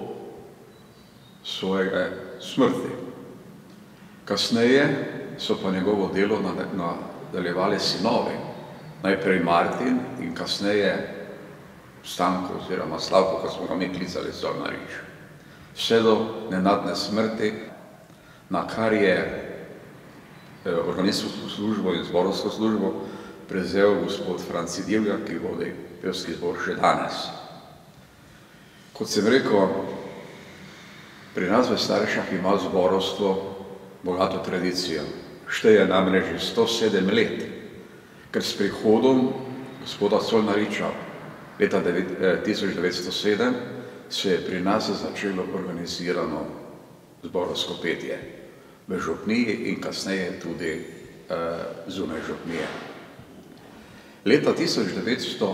svojega smrti. Kasneje so pa njegovo delo nadaljevali sinovi, najprej Martin in kasneje Stanko oziroma Slavko, ko smo ga mi klicali Colnarič. Vse do nenadne smrti, na kar je organistovsko službo in zborovsko službo prevzel gospod Franci Divjak, ki vodi pevski zbor še danes. Kot sem rekel, pri nas v Staršah ima zborovstvo bogato tradicijo. Šteje namreč že sto sedem let, ker s prihodom gospoda Colnariča leta tisoč devetsto sedem se je pri nas začelo organizirano zborovsko petje v župniji in kasneje tudi eh, zunaj župnije. Leta tisoč devetsto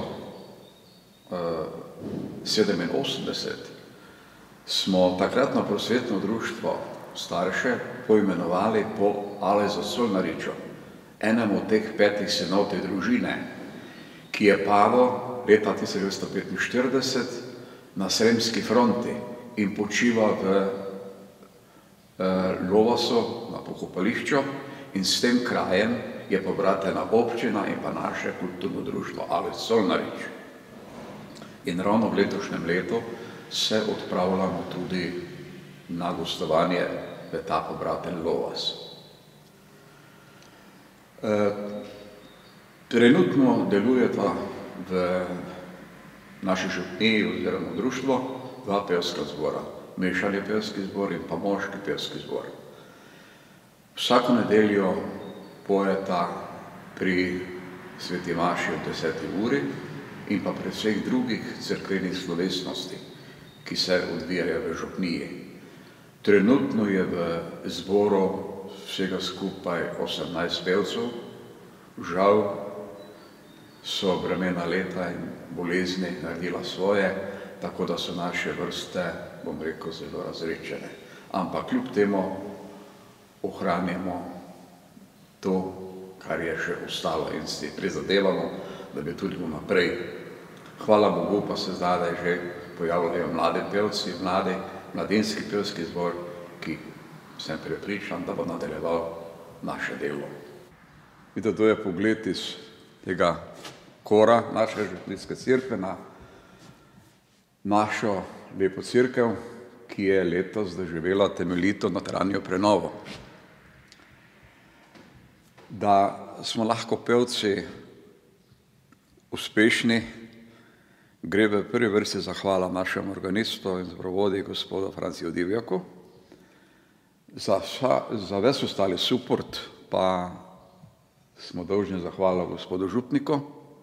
sedeminosemdeset smo takratno prosvetno društvo Starše poimenovali po Alezu Colnariču, enemu od teh petih sinov te družine, ki je padel leta tisoč devetsto petinštirideset na Sremski fronti in počiva v Lovasu na pokopališču in s tem krajem je pobratena občina in pa naše kulturno društvo Aleš Colnarič. In ravno v letošnjem letu se odpravljamo tudi na gostovanje v ta pobraten Lovas. E, trenutno delujeta v naši župniji oziroma društvo dva pevska zbora. Mešani pevski zbor in pa moški pevski zbor. Vsako nedeljo pojeta pri sveti maši ob deseti uri in pa pri vseh drugih cerkvenih slovesnosti, ki se odvijajo v župniji. Trenutno je v zboru vsega skupaj osemnajst pevcev. Žal so bremena leta in bolezni naredila svoje, tako da so naše vrste, bom rekel, zelo razrečene. Ampak kljub temu ohranjamo to, kar je še ostalo in si prizadevamo, da bi tudi naprej. Hvala Bogu pa se zdaj že pojavljajo mladi pevci, mladi, mladinski pevski zbor, ki sem prepričan, da bo nadaljeval naše delo. Vidite, to je pogled iz tega kora naše župnijske cerkve na našo lepo cerkev, ki je letos doživela temeljito notranjo prenovo. Da smo lahko pevci uspešni, gre v prvi vrsti zahvala našemu organistu in zborovodi gospodu Franciju Divjaku. Za, za ves ostali suport pa smo dolžni zahvalo gospodu župniku,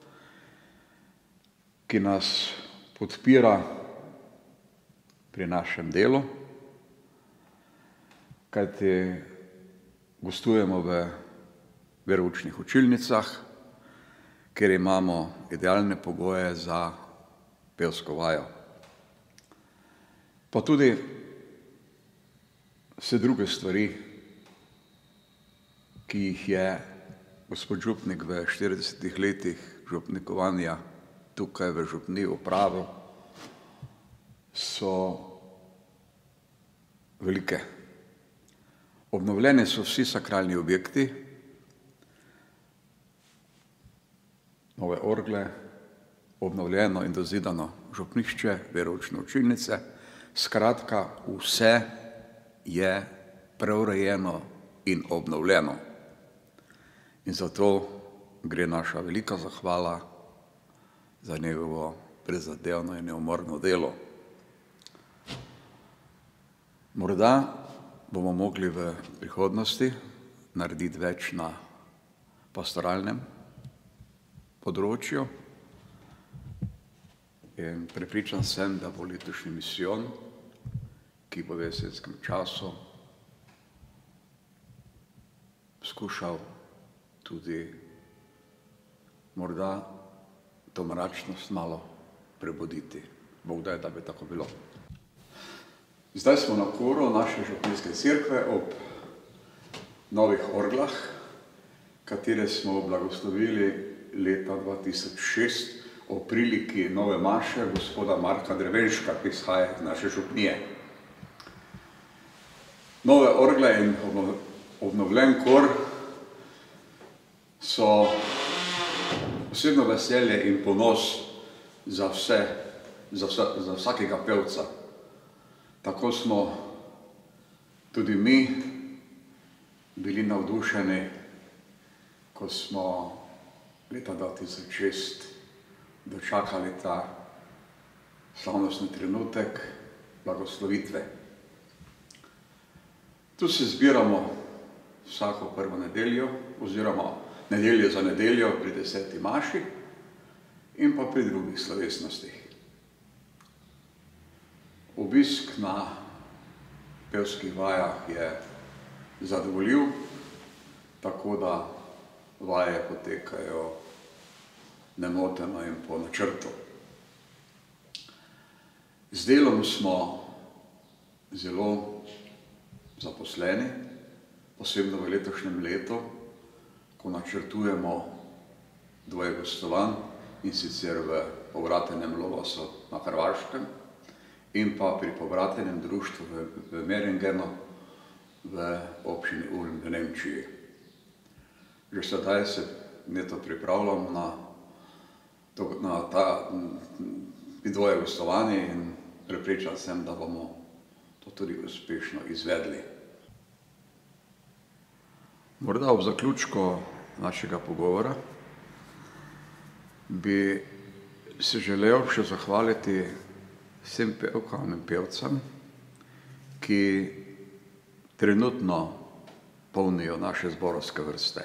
ki nas podpira pri našem delu, kajti gostujemo v veroučnih učilnicah, kjer imamo idealne pogoje za pevsko vajo. Pa tudi vse druge stvari, ki jih je gospod župnik v štiridesetih letih župnikovanja tukaj v župniji opravil, so velike. Obnovljeni so vsi sakralni objekti, nove orgle, obnovljeno in dozidano župnišče, veroučne učilnice. Skratka, vse je preurejeno in obnovljeno. In zato gre naša velika zahvala za njegovo prizadevno in neumorno delo. Morda bomo mogli v prihodnosti narediti več na pastoralnem področju in prepričan sem, da bo letošnji misijon, ki bo v jesenskem času skušal tudi morda to mračnost malo prebuditi. Bog daj, da bi tako bilo. Zdaj smo na koru naše župnijske cerkve ob novih orglah, katere smo blagoslovili leta dva tisoč šest o priliki nove maše gospoda Marka Drevenška, ki izhaja iz naše župnije. Nove orgle in obnovljen kor so posebno veselje in ponos za vse, za, vsa, za vsakega pevca. Tako smo tudi mi bili navdušeni, ko smo leta dva tisoč šest dočakali ta slavnostni trenutek blagoslovitve. Tu se zbiramo vsako prvo nedeljo, oziroma nedeljo za nedeljo pri deseti maši in pa pri drugih slovesnostih. Obisk na pevskih vajah je zadovoljiv, tako da vaje potekajo nemoteno in po načrtu. Z delom smo zelo zaposleni, posebno v letošnjem letu, ko načrtujemo dvoje gostovanj, in sicer v Povratenem Lovasu na Hrvaškem in pa pri Povratenem društvu v, v Meringenu v občini Ulm v Nemčiji. Že sedaj se neto pripravljamo na, to, na ta dvoje gostovanje in prepričan sem, da bomo to tudi uspešno izvedli. Morda ob zaključku našega pogovora bi se želel še zahvaliti vsem pevkam in pevcem, ki trenutno polnijo naše zborovske vrste.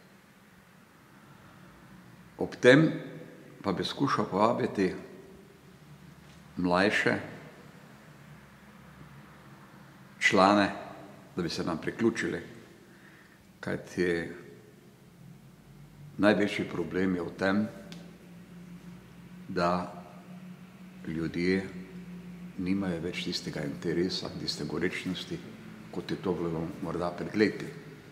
Ob tem pa bi skušal povabiti mlajše člane, da bi se nam priključili, kajti največji problem je v tem, da ljudje nimajo več tistega interesa, tiste gorečnosti, kot je to bilo morda pred leti.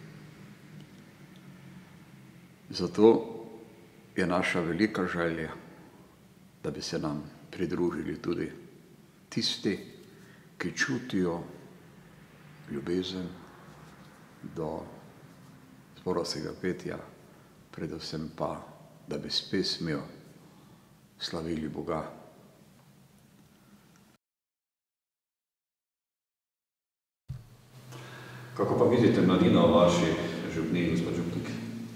Zato je naša velika želja, da bi se nam pridružili tudi tisti, ki čutijo ljubezen do zborovskega petja, predvsem pa, da bi s pesmijo slavili Boga. Kako pa vidite mladino v vaši župniji, gospod župnik?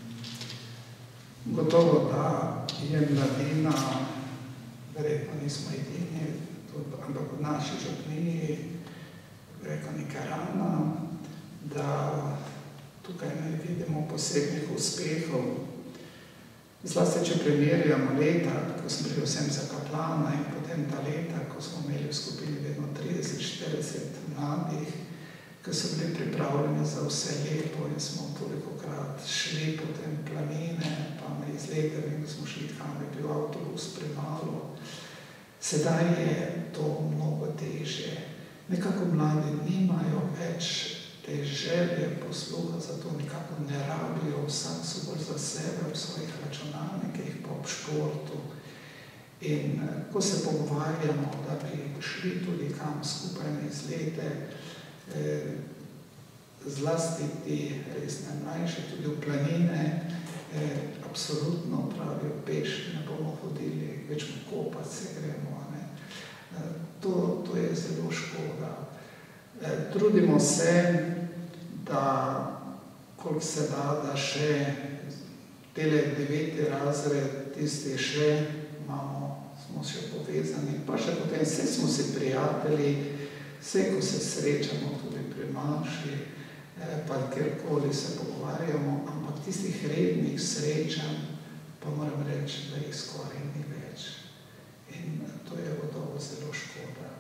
Gotovo, da je mladina, verjetno nismo edini, ampak v naši župniji, verjetno nekaj rana, da tukaj ne vidimo posebnih uspehov. Zlasti, če primerjamo leta, ko sem bil vsem za kaplana in potem ta leta, ko smo imeli v skupini vedno trideset štirideset mladih, ki so bili pripravljeni za vse lepo in smo tolikokrat šli potem planine, pa na izletove in smo šli tam, je bil avtobus premalo. Sedaj je to mnogo težje. Nekako mladi nimajo več te želje posluha, zato nekako ne rabijo, vsak so bolj za sebe v svojih računalnikih, pa ob športu. In ko se pogovarjamo, da bi šli tudi kam skupaj na izlete, eh, zlasti ti res najmlajši, tudi v planine, eh, absolutno pravijo, peš ne bomo hodili, več kopat se gremo. Ne? Eh, to, to je zelo škoda. Trudimo se, da koliko se da, da še tele deveti razred, tisti še imamo, smo še povezani, pa še potem vse smo si prijatelji, vse, ko se srečamo tudi pri maši, pa kjerkoli se pogovarjamo, ampak tistih rednih srečanj pa moram reči, da jih skoraj ni več. In to je gotovo zelo škoda.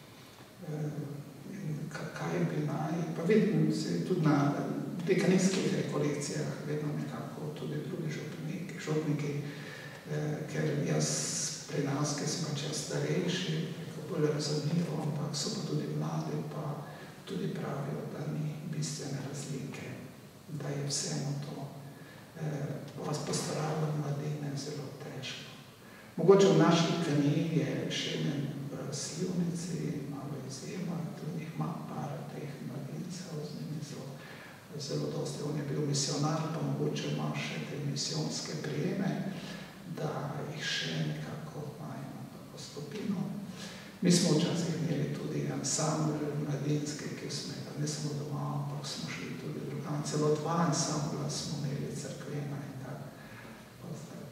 Kaj bi naj, pa vidim se tudi na dekanijskih rekolekcijah, vedno nekako tudi drugi župniki, župniki, ker jaz pri nas, ki smo čas starejši, bolj razumljivo, ampak so pa tudi mladi, pa tudi pravijo, da ni bistvene razlike, da je vseeno to vas postarava mladine zelo težko. Mogoče v naši knjigi je še en v Slivnici, malo izjema, tudi ima par teh mladincev, z njimi zelo, zelo dosti. On je bil misionar, pa mogoče ima še te misijonske prijeme, da jih še nekako imajo tako skupino. Mi smo včasih imeli tudi ansambl mladinski, ki smo ga ne samo doma, ampak smo šli tudi drugam. Celo dva ansambla smo imeli, cerkvena in tako.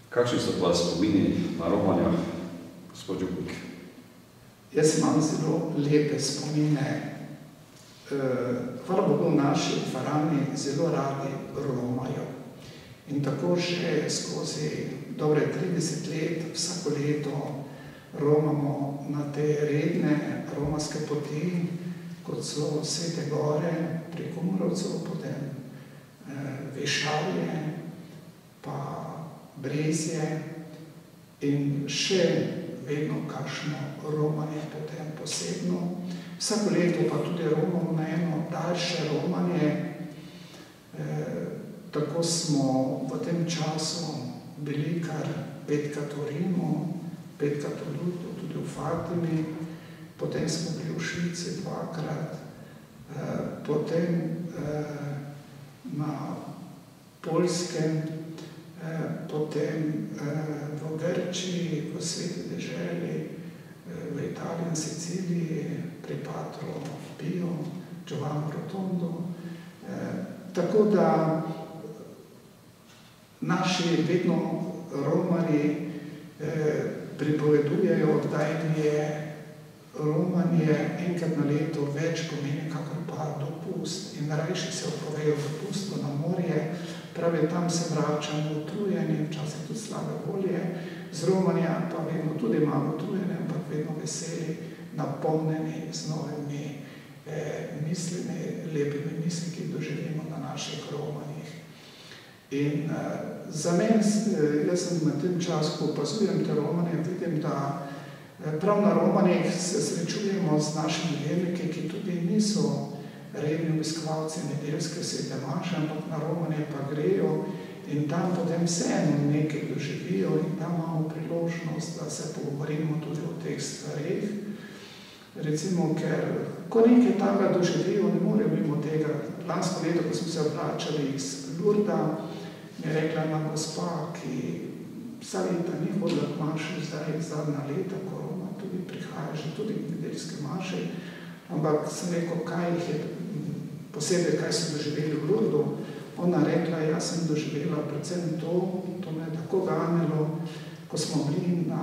Kakšni so pa spomini na romanja, gospod Župnik? Jaz imam zelo lepe spomine. Hvala Bogu, naši farani zelo radi romajo. In tako že skozi dobre trideset let, vsako leto romamo na te redne romarske poti, kot so Svete gore, preko Murovcev, potem Vešalje, pa Brezje in še vedno kakšno romanje potem posebno. Vsako leto pa tudi romamo na eno daljše romanje. E, tako smo v tem času bili kar petkrat v Rimu, petkrat v Lourdesu, tudi v Fatimi, potem smo bili v Švici dvakrat, e, potem e, na Poljskem, e, potem e, v Grčiji, v Sveti deželi, e, v Italiji in Siciliji, pri Patru Pio, Giovanni Rotondo. E, tako da naši vedno romarji e, pripovedujejo, da jim je romanje enkrat na leto več pomeni, kakor pa dopust. In rajši se odpovejo dopustu na morje, pravi, tam se vračamo utrujeni, včasih tudi slabe volje, z romanja pa vedno tudi malo utrujeni, ampak vedno veseli, napolnjeni z novimi eh, mislimi, lepimi misli, ki jih doživimo na naših romanjih. In eh, za meni, jaz sem na tem času, ko opazujem te romanje, vidim, da eh, prav na romanjih se srečujemo z našimi verniki, ki tudi niso redni obiskovalci nedeljske svete maše, ampak na romanje pa grejo in tam potem vseeno nekaj doživijo in tam imamo priložnost, da se pogovorimo tudi o teh stvareh. Recimo, ker ko nekaj takega doživijo, ne morejo mimo tega. Lansko leto, ko smo se vračali iz Lourda, mi je rekla ena gospa, ki vsa leta ni hodila k maši, zdaj zadnja leta, ko Roma tudi prihaja, že tudi k nedeljske maši, ampak sem rekel, kaj jih je posebej, kaj so doživeli v Lourdu. Ona rekla, jaz sem doživela predvsem to, to me je tako ganilo, ko smo bili na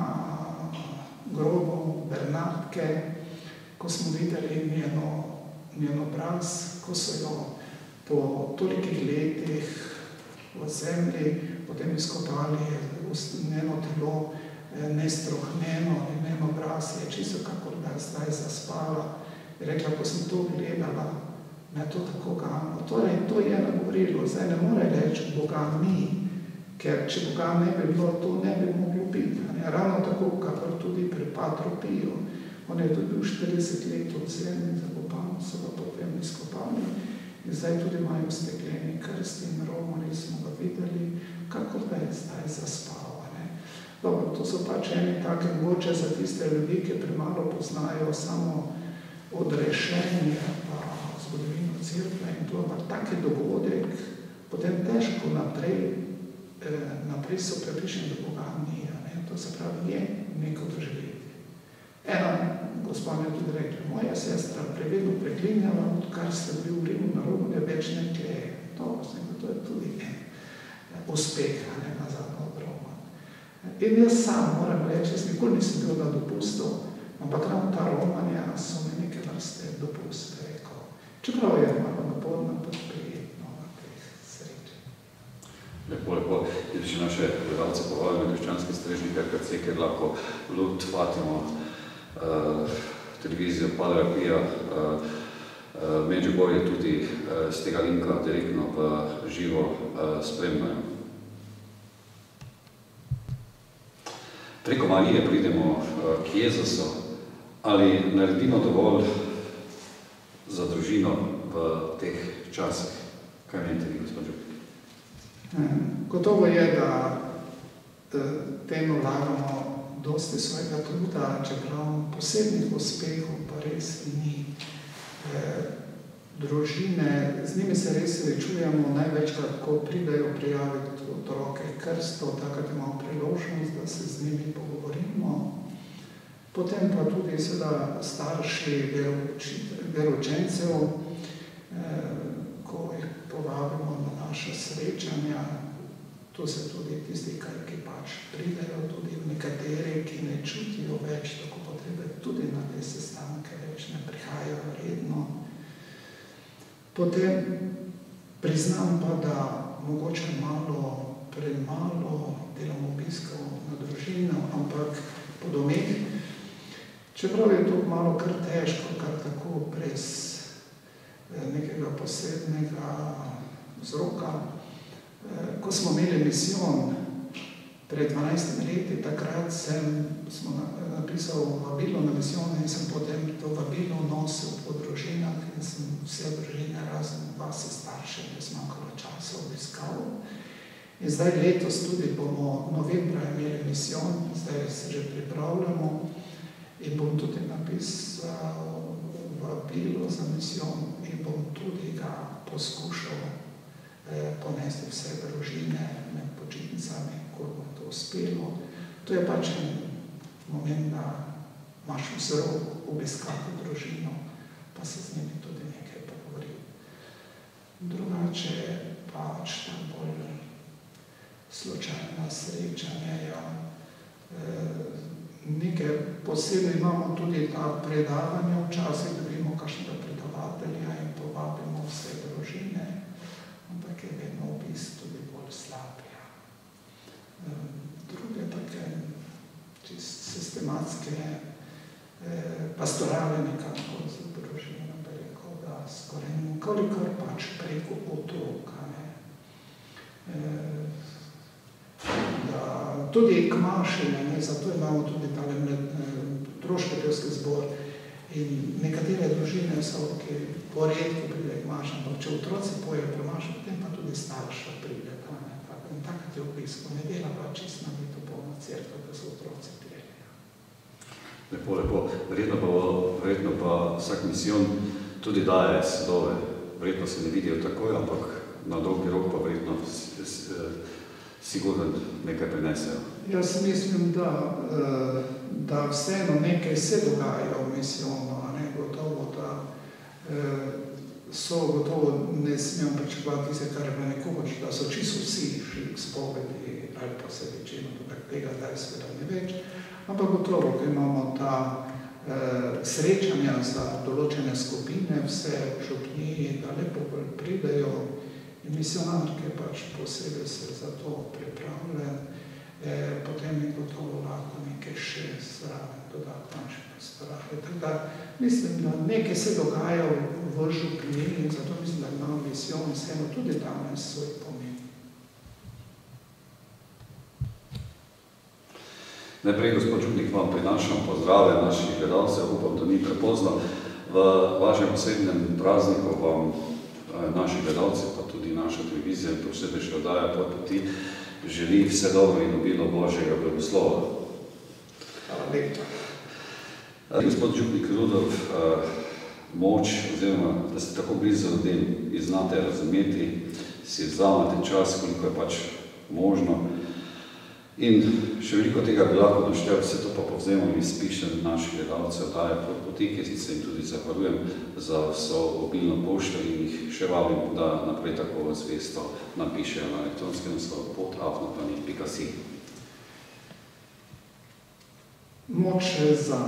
grobu Bernardke, ko smo videli njeno, njen obraz, ko so jo po tolikih letih v zemlji potem izkopali njeno telo, nestrohneno in njen obraz je čisto kakor da je zdaj zaspala. Je rekla, ko sem to gledala, me je to tako ganilo. Torej, to je nagovorilo, zdaj ne more reči, Boga ni, ker če Boga ne bi bilo, to ne bi moglo biti. Ne? Ravno tako, kakor tudi pri Patru Piju. On je dobil štirideset let od zemlji, zakopan, so ga potem izkopali in zdaj tudi imajo stekleni krst in romali smo ga videli, kakor da je zdaj zaspal. Ne? Dobro, to so pač eni take mogoče za tiste ljudi, ki premalo poznajo samo odrešenje pa zgodovino cerkve in to, ampak taki dogodek potem težko naprej, eh, naprej so prepričani, da Boga ni. Ne? To se pravi, je neko doživeti. Ena gospa mi je tudi rekla, moja sestra prevedno preklinjala, odkar ste bil v Rimu na romanje, več ne kleje. To, to je tudi uspeh, ne, na zadnjo od Roma. In jaz sam moram reči, jaz nikoli nisem bil na dopustu, ampak ravno ta romanja so mi neke vrste dopust rekel. Čeprav je malo naporno, pa prijetno na teh sreče. Lepo, lepo. In še naše gledalce povabimo krščanske strežnike, R K C, ker lahko Lourdes, Fatimo, uh, televizijo Padra Pija, uh, uh, Medžugorje tudi uh, z tega linka direktno v živo uh, spremljajo. Preko Marije pridemo uh, k Jezusu. Ali naredimo dovolj za družino v teh časih? Kaj menite vi, gospod Župnik? Gotovo je, da temu vlagamo dosti svojega truda, čeprav posebnih uspehov pa res ni. Družine, z njimi se res srečujemo največkrat, ko pridejo prijaviti otroke krsto, takrat imamo priložnost, da se z njimi pogovorimo. Potem pa tudi seveda starši veroučencev, ko jih povabimo na naša srečanja, tu se tudi tisti, ki pač pridejo, tudi nekateri, ki ne čutijo več tako potrebe, tudi na te sestanke več ne prihajajo redno. Potem priznam pa, da mogoče malo, premalo delam obiskov na družino, ampak po domeh, čeprav je to malo kar težko, kar tako brez nekega posebnega vzroka. Ko smo imeli misijon pred dvanajstimi leti, takrat sem smo napisal vabilo na misijon in sem potem to vabilo nosil po družinah in sem vse družine razen vas starše, da smo malo časa obiskal. In zdaj letos tudi bomo novembra imeli misijon, zdaj se že pripravljamo in bom tudi napisal vabilo za misijon in bom tudi ga poskušal ponesti vse družine med počitnicami, ko bo to uspelo. To je pač en moment, da imaš vzrok obiskati družino, pa se z njimi tudi nekaj pogovoriti. Drugače pač tam bolj slučajna srečanja, ja. Nekaj posebej imamo tudi ta predavanja, včasih dobimo kakšnega predavatelja in povabimo vse družine, ampak je vedno obisk tudi bolj slab. Druge take čist sistematske pastorale nekako za družino, bi rekel, da skoraj kolikor pač preko otroka. Da tudi kmašenje, zato imamo tudi tale otroški pevski zbor in nekatere družine so, ki poredko pride kmaš, ampak če otroci pojejo premaš, potem pa tudi starša pride. In takrat je obisk, nedela pa čisto nabito polna cerkev, da so otroci prijeli. Lepo, lepo. Verjetno pa, verjetno pa vsak misijon tudi daje sadove. Verjetno se ne vidijo takoj, ampak na dolgi rok pa verjetno sigurno nekaj prinesejo. Jaz mislim, da, da vseeno nekaj se dogaja v misijonu, a ne gotovo, da so gotovo, ne smem pričakovati tiste, kar je bilo nekoč, da so čisto vsi šli k spovedi ali pa se večino, tega zdaj sveda ne več, ampak gotovo, ko imamo ta srečanja za določene skupine, vse v župniji, da lepo pridejo in misionarke pač posebej se za to pripravljajo, potem je gotovo lahko nekaj še zraven dodatno še postarali. Tako da mislim, da nekaj se dogaja v župniji in zato mislim, da imamo misijon vseeno tudi danes svoj pomen. Najprej, gospod župnik, vam prinašam pozdrave naših gledalcev, upam, da ni prepozno. V vašem posebnem prazniku vam naši gledalci, pa tudi naša televizija, posebej še oddaja Pot poti, želi vse dobro in obilo Božjega blagoslova. Hvala lepa. Gospod župnik Rudolf, moč, oziroma, da ste tako blizu ljudem in znate razumeti, si vzamete čas, koliko je pač možno. In še veliko tega bi lahko naštel, vse to pa povzemam iz pišem naših gledalcev, daje Pot poti, ki se jim tudi zahvaljujem za vso obilno pošto in jih še vabim, da naprej tako zvesto napišejo na elektronski naslov pot afna pani pika si. Moč za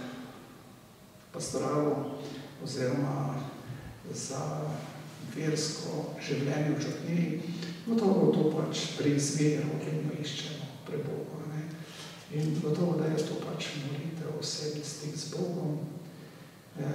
pastoralo oziroma za versko življenje v župniji, gotovo to pač pri izveru, vedno iščemo pre Boga. Ne? In gotovo, da je to pač molitev, osebni stik z Bogom. E,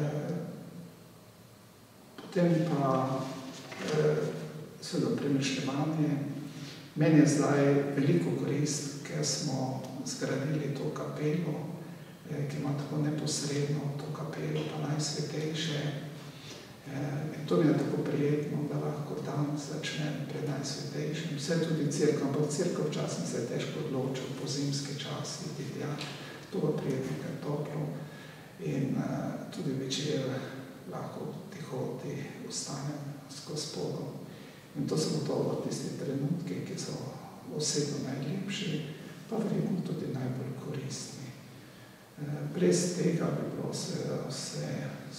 potem pa e, seveda premišljevanje. Meni je zdaj veliko korist, ker smo zgradili to kapelo, e, ki ima tako neposredno to kapelo, pa najsvetejše. In to mi je tako prijetno, da lahko tam začnem pred najsvetejšim. Vse tudi cerkev, ampak cerkev včasem se je težko odločil po zimski čas, ja, to bo prijetno, kaj toplo. In uh, tudi večer lahko tihoti ostanem s Gospodom. In to so gotovo tisti trenutki, ki so osebno najlepši, pa verjetno tudi najbolj koristni. Uh, brez tega bi bilo vse, vse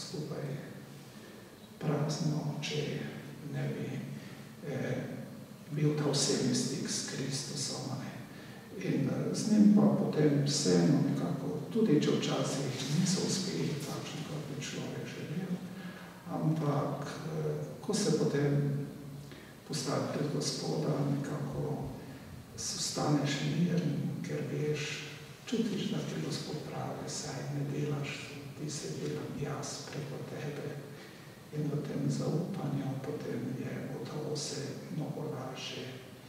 skupaj prazno, če ne bi eh, bil ta osebni stik s Kristusom. In z njim pa potem vseeno nekako, tudi če včasih niso uspeli takšni, kot bi človek želel, ampak ko se potem postavi pred Gospoda, nekako ostaneš miren, ker veš, čutiš, da ti Gospod pravi, saj ne delaš, ti se delam jaz preko tebe. In v tem zaupanju potem je gotovo se mnogo lažje.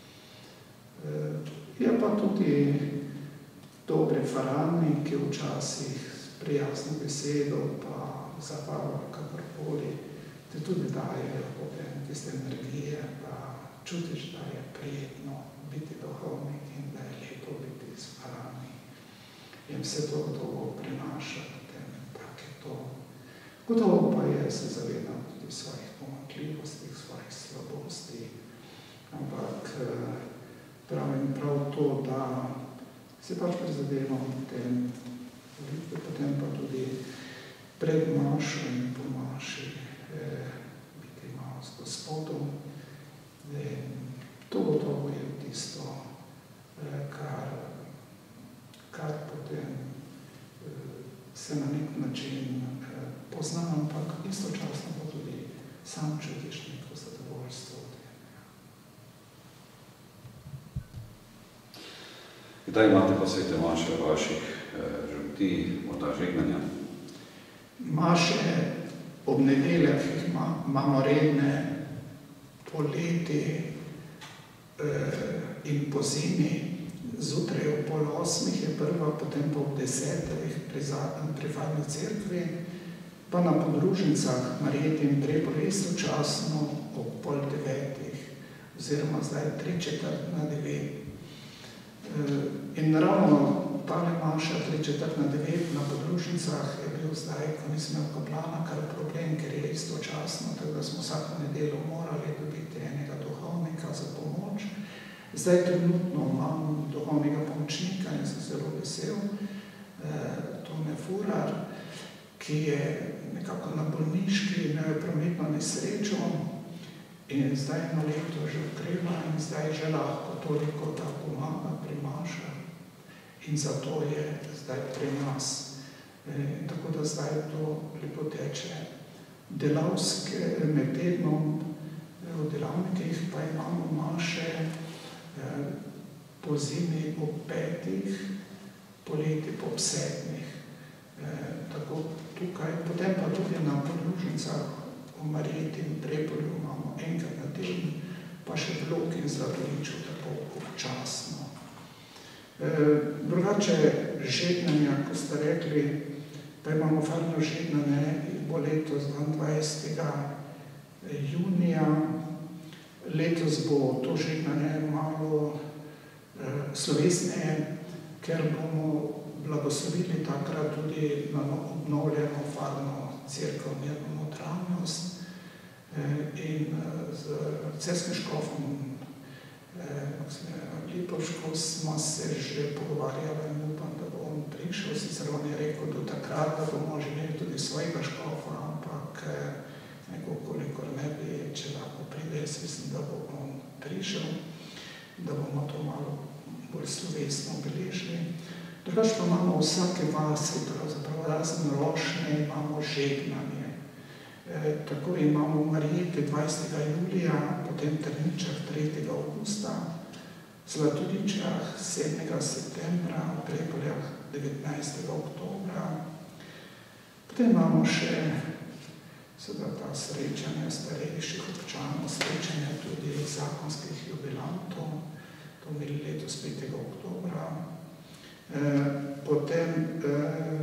Je pa tudi dobre farani, ki včasih s prijazno besedo pa zabava kakorkoli, te tudi dajejo potem tiste energije, da čutiš, da je prijetno biti duhovnik in da je lepo biti s farani. In vse to gotovo prenaša potem, tak je to. Gotovo pa je, se zavedam tudi svojih pomanjkljivosti, svojih slabosti, ampak pravim prav to, da se pač prizadevam potem, potem pa tudi pred mašo in po maši eh, biti malo s Gospodom. To gotovo je tisto, eh, kar, kar potem eh, se na nek način eh, poznam, ampak istočasno pa tudi sam čutiš neko zadovoljstvo. Kdaj imate pa svete maše vaših žrtvi, morda žegnanja? Maše ob nedeljah imamo redne poleti eh, in po zimi. Zjutraj ob pol osmih je prva, potem pa ob desetih pri, pri Varni cerkvi, pa na podružnicah Marjeti in Prepolje istočasno ob pol devetih, oziroma zdaj tri četrt na devet. In ravno tale maša tri četrt na devet na podružnicah je bil zdaj, ko nisem imel kaplana, kar problem, ker je istočasno, tako da smo vsako nedeljo morali dobiti enega duhovnika za pomoč. Zdaj trenutno imam duhovnega pomočnika in sem zelo vesel, Tone Furar, ki je nekako na bolniški, imel je prometno nesrečo in zdaj na leto že okreva in zdaj že lahko toliko, da pomaga pri mašah in zato je zdaj pri nas. E, tako da zdaj to lepo teče. Delavske med tednom v delavnikih pa imamo maše e, po zimi ob petih, poleti po sedmih. E, tako tukaj, potem pa tudi na podružnicah v Marjeti in Prepolju imamo enkrat na teden, pa še v Loki in Zlatoliču tako občasno. E, drugače žegnanja, ko ste rekli, pa imamo farno žegnanje, bo letos dvaindvajsetega junija. Letos bo to žegnanje malo e, slovesneje, ker bomo blagoslovili takrat tudi na obnovljeno farno cerkev Mirno notranjost in z cerskim škofom Lipovško smo se že pogovarjali in upam, da bo on prišel. Sicer on je rekel do takrat, da bomo želeli tudi svojega škofa, ampak nekoliko ne bi, če lahko pride, jaz mislim, da bo on prišel, da bomo to malo bolj slovesno obeležili. Drugač pa imamo vsake vasi, pravzaprav razen rošnje, imamo žegnanje. E, tako imamo v Marjeti dvajsetega julija, potem Trničah tretjega avgusta, Zlatoličah sedmega septembra, v Prepoljah devetnajstega oktobra. Potem imamo še seveda ta srečanja starejših občanov, srečanja tudi zakonskih jubilantov, to imeli letos petega oktobra. E, potem e,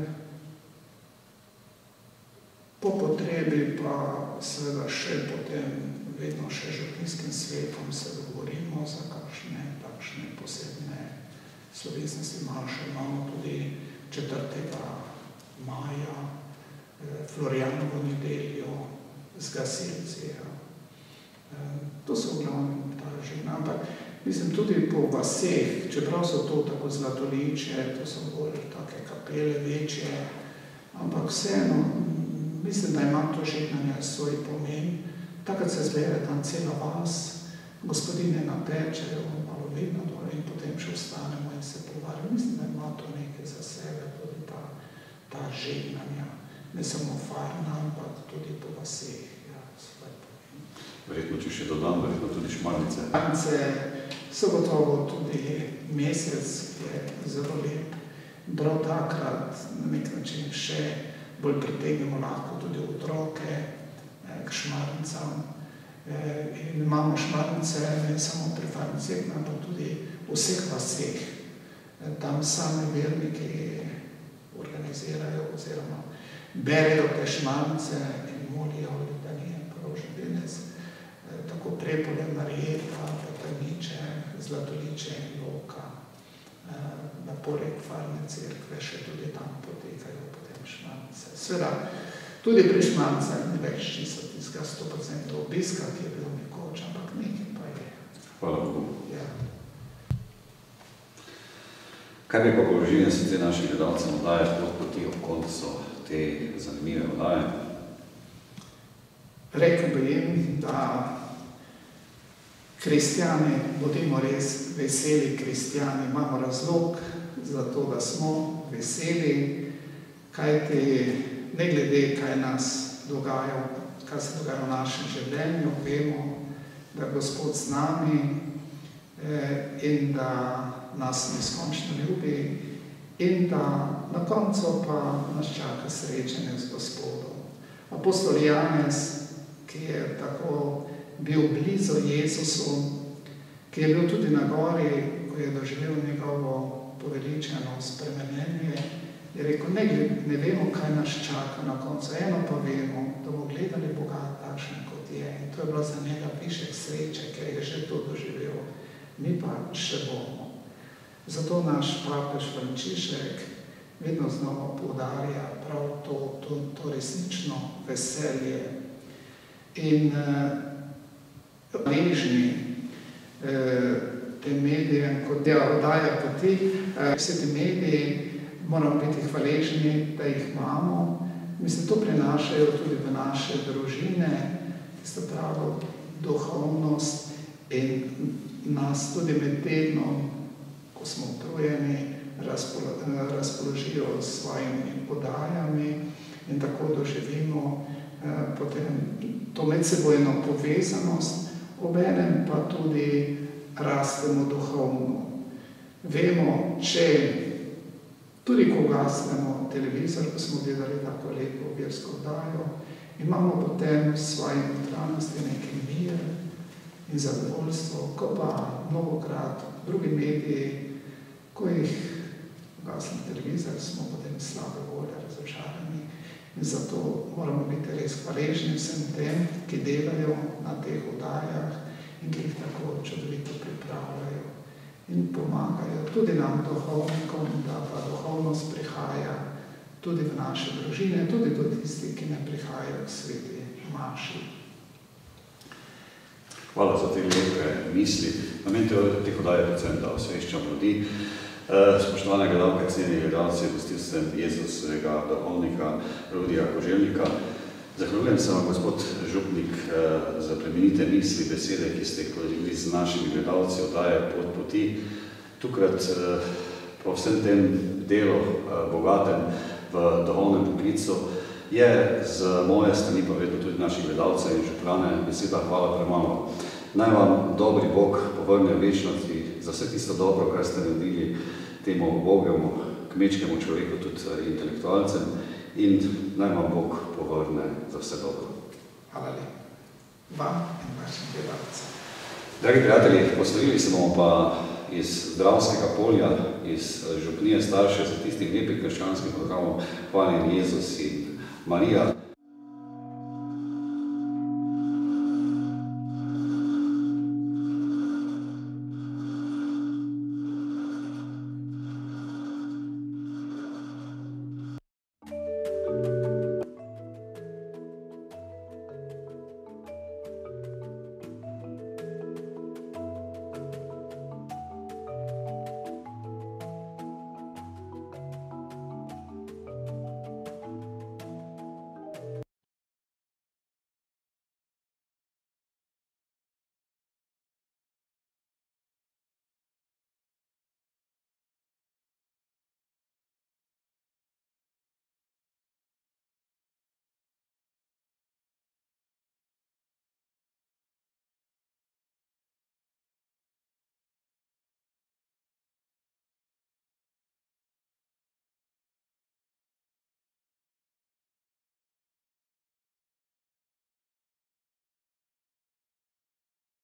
po potrebi pa seveda še potem vedno še župninskim svetom se dogovorimo za kakšne takšne posebne slovesnosti maše. Imamo tudi četrtega maja e, Florjanovo nedeljo z gasilci. E, to so v glavnem ta žena, ampak mislim, tudi po vaseh, čeprav so to tako Zlatoliče, to so bolj take kapele večje, ampak vseeno, mislim, da ima to žegnanje svoj pomen. Takrat se zbere tam cela vas gospodine napečejo, malo vina dole in potem še ostanemo in se pogovarjamo. Mislim, da ima to nekaj za sebe, tudi ta, ta žegnanja. Ne samo farna, ampak tudi po vaseh. Ja, verjetno, če še dodam, verjetno tudi šmarnice. Šmarnice so gotovo tudi mesec, ki je zelo lep. Prav takrat na nek način še bolj pritegnemo lahko tudi otroke k šmarnicam. In imamo šmarnice ne samo pri farnicah, ampak tudi v vseh vaseh. Tam sami verniki organizirajo oziroma berejo te šmarnice in molijo litanije, porožen venec, tako Prepolje, Marjeta, Petrniče, Zlatoliče in Loka. Na poleg farne cerkve še tudi tam potekajo potem šmarnice. Seveda, tudi pri šmarnicah ni več čisto tistega sto procentov obiska, ki je bil nekoč, ampak nekaj pa je. Hvala Bogu. Ja. Kaj bi pa položili se te naši gledalcem oddaje pot poti ob koncu te zanimive oddaje? Rekel bi jim, da kristjani, bodimo res veseli kristjani, imamo razlog za to, da smo veseli, kajti ne glede, kaj nas dogaja, kaj se dogaja v našem življenju, vemo, da je Gospod z nami in da nas neskončno ljubi in da na koncu pa nas čaka srečanje z Gospodom. Apostol Janez, ki je tako bil blizu Jezusu, ki je bil tudi na gori, ko je doživel njegovo poveličeno spremenjenje, je rekel, ne, ne vemo, kaj nas čaka na koncu, eno pa vemo, da bomo gledali Boga takšen, kot je. In to je bilo za njega višek sreče, ker je že to doživel. Mi pa še bomo. Zato naš papež Frančišek vedno znova poudarja prav to, to, to resnično veselje. In hvaležni tem medijem, kot dela oddaja poti, vse te mediji moramo biti hvaležni, da jih imamo. Mislim, to prenašajo tudi v naše družine, tisto pravo duhovnost in nas tudi med tednom, ko smo utrujeni, razpoložijo s svojimi oddajami in tako doživimo potem to medsebojno povezanost, obenem pa tudi rastemo duhovno. Vemo, če tudi ko ugasnemo televizor, ko smo gledali tako lepo versko oddajo, imamo potem v svoji notranjosti neki mir in zadovoljstvo, ko pa mnogokrat drugi mediji, ko jih ugasne televizor, smo potem slabe volje, razočarani. In zato moramo biti res hvaležni vsem tem, ki delajo na teh oddajah in ki jih tako čudovito pripravljajo in pomagajo tudi nam duhovnikom, da pa duhovnost prihaja tudi v naše družine, tudi do tistih, ki ne prihajajo k sveti maši. Hvala za te lepe misli. Namen teh oddaj je predvsem, da osveščam ljudi. Spoštovane gledalke, cenjeni gledalci, gostil sem Jezusovega duhovnika Rudija Koželjnika. Zahvaljujem se vam, gospod župnik, za plemenite misli, besede, ki ste jih podelili z našimi gledalci oddaje Pot poti. Tukrat po vsem tem delu bogatem v duhovnem poklicu je z moje strani, pa vedno tudi naših gledalcev in župlane, beseda hvala premalo. Naj vam dobri Bog povrne v večnosti za vse tisto dobro, kar ste naredili temu ubogemu, kmečkemu človeku, tudi intelektualcem, in naj vam Bog povrne za vse dobro. Hvala lepa. Vam in vašim gledalcem. Dragi prijatelji, poslovili se bomo pa iz Dravskega polja, iz župnije starše za tistih lepih krščanskih programov Hvaljen Jezus in Marija.